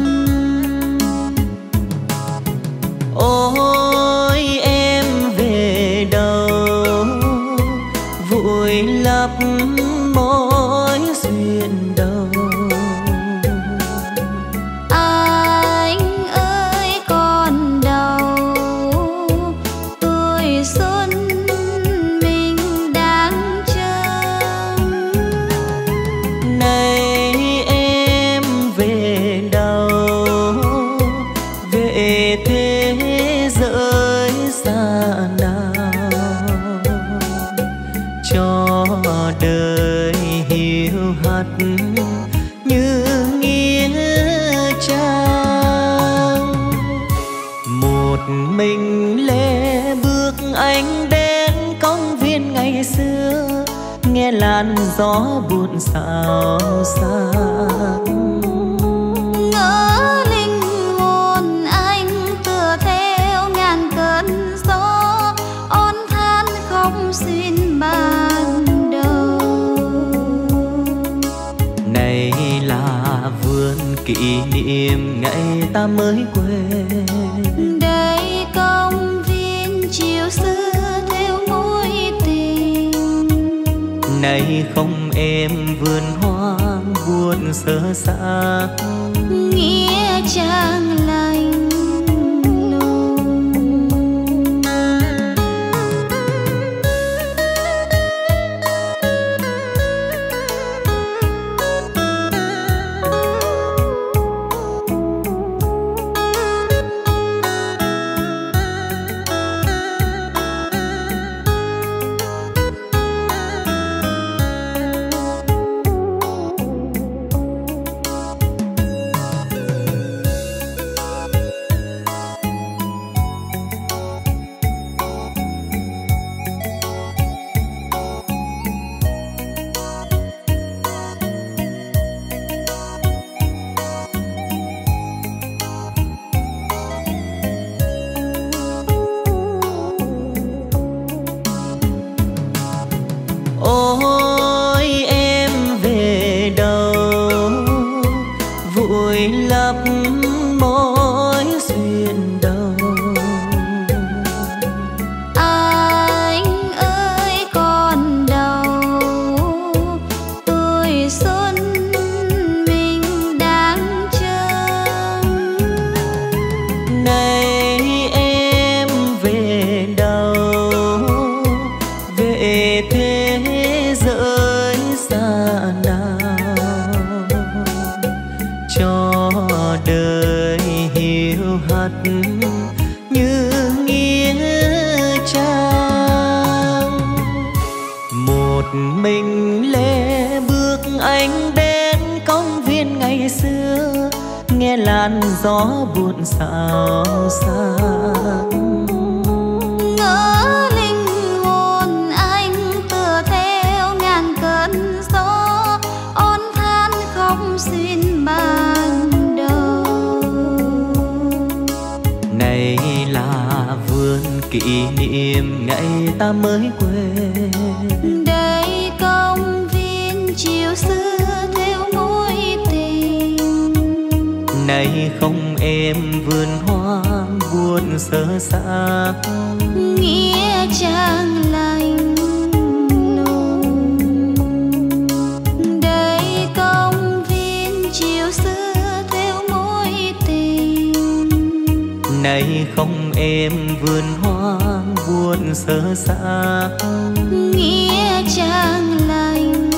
Ôi em về đâu, vội lấp mối duyên đầu. Anh ơi còn đâu, tuổi xuân mình đang chờ. Này em về đâu, về thế giới xa nào, cho đời hiu hắt như nghĩa trang. Một mình lê bước anh đến công viên ngày xưa, nghe làn gió buồn xao xạc. Ngỡ linh hồn anh tựa theo ngàn cơn gió, oán than không duyên ban đầu. Này là vườn kỷ niệm ngày ta mới quên, Đây công viên chiều xưa theo mối tình. này không em vườn hoang buồn sơ xác. Nghĩa trang lạnh lùng. gió buồn xao xạc. Ngỡ linh hồn anh tựa theo ngàn cơn gió, ôn than không xin ban đầu. Này là vườn kỷ niệm ngày ta mới quên, đây công viên chiều xưa theo mối tình. này không em vườn hoa buồn sơ xác, nghĩa trang lạnh lùng. Đây công viên chiều xưa theo mối tình, này không em vườn hoa buồn sơ xác, nghĩa trang lạnh lùng.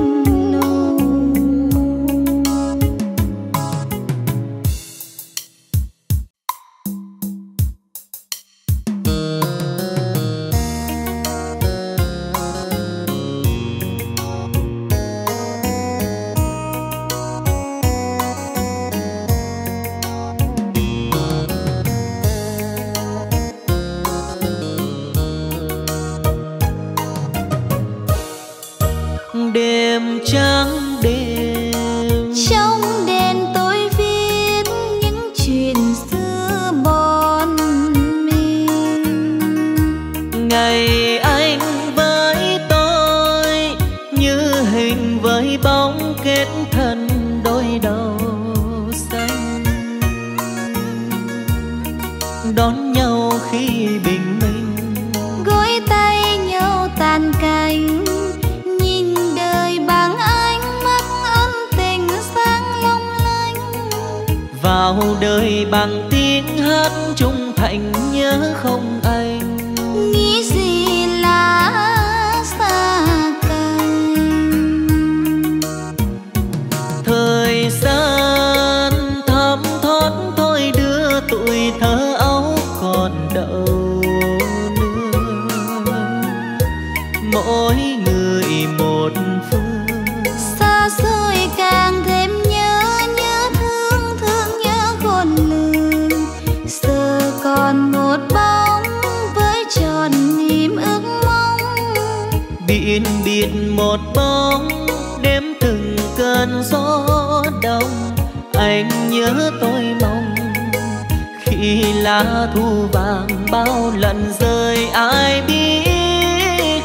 Đêm trắng đêm, Trong đèn tôi viết những chuyện xưa bọn mình. ngày anh với tôi như hình với bóng kết thân đôi đầu xanh, đón nhau khi bình minh, Gối tay nhau tàn cánh, nhìn đời bằng ánh mắt ân tình sáng long lanh. vào đời bằng tiếng hát trung thành nhớ không anh. Nghĩ gì là xa cánh. Thời gian thấm thoát thôi đưa tuổi thơ ấu còn đâu nữa, mỗi người một phương. Xa xôi càng thêm nhớ, nhớ thương, thương nhớ khôn lường. Giờ còn một bóng với tròn niềm ước mong. Biển biệt một bóng đếm từng cơn gió đông, anh nhớ tôi mong khi lá thu vàng bao lần rơi ai biết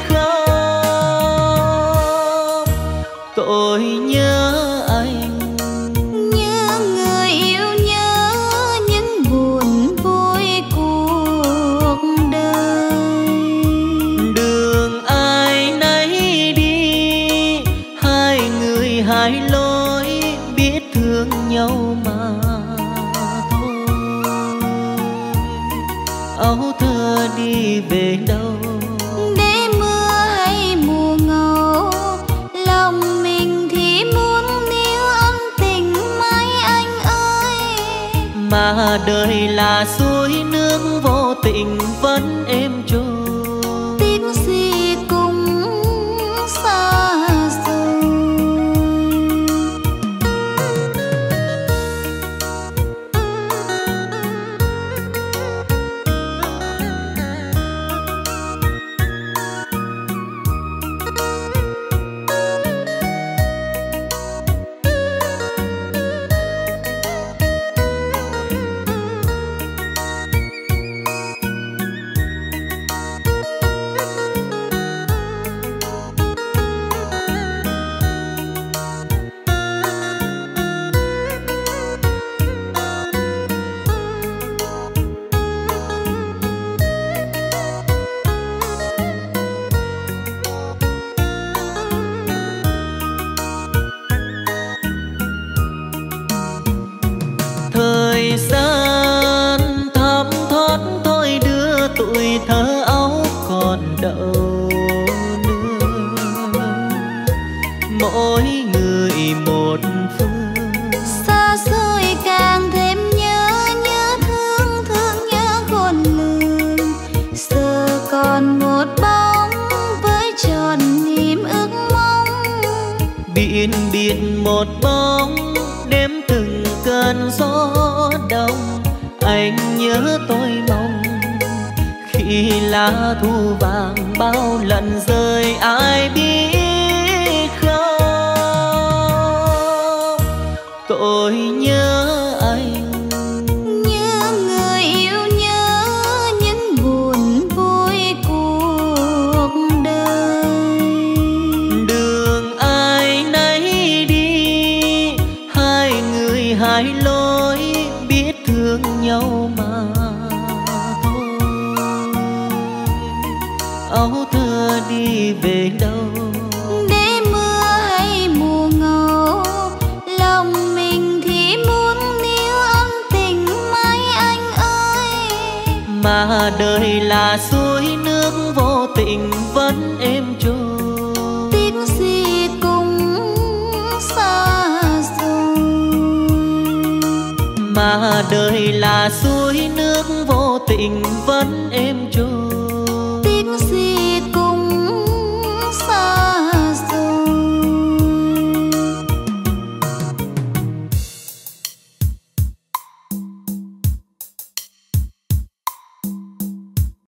không. Tôi nhớ anh, Nhớ người yêu, nhớ những buồn vui cuộc đời. đường ai nấy đi, hai người hai lối biết thương nhau mà thôi. Ấu thơ đi về đâu, Để mưa hay mùa ngâu, lòng mình thì muốn níu ân tình mãi anh ơi. mà đời là suối nước vô tình vẫn êm trôi. Tiếc gì cũng xa rồi. Thời gian thấm thoát thôi đưa tuổi thơ ấu còn đâu nữa, mỗi người một phương. Xa xôi càng thêm nhớ, nhớ thương, thương nhớ khôn lường. Giờ còn một bóng với tròn niềm ước mong. Biển biệt một bóng đếm từng cơn cơn gió đông, anh nhớ tôi mong khi lá thu vàng bao lần rơi ai biết không. Tôi nhớ anh như người yêu, nhớ những buồn vui cuộc đời. đường ai nấy đi, hai người hai lối, biết thương nhau mà thôi. Áo thơ đi về đâu, Để mưa hay mùa ngâu, lòng mình thì muốn níu ân tình mãi anh ơi. mà đời là suối nước vô tình vẫn êm trôi. Tiếc gì cũng xa rồi. Mà đời là suối nước vô tình vẫn êm trôi.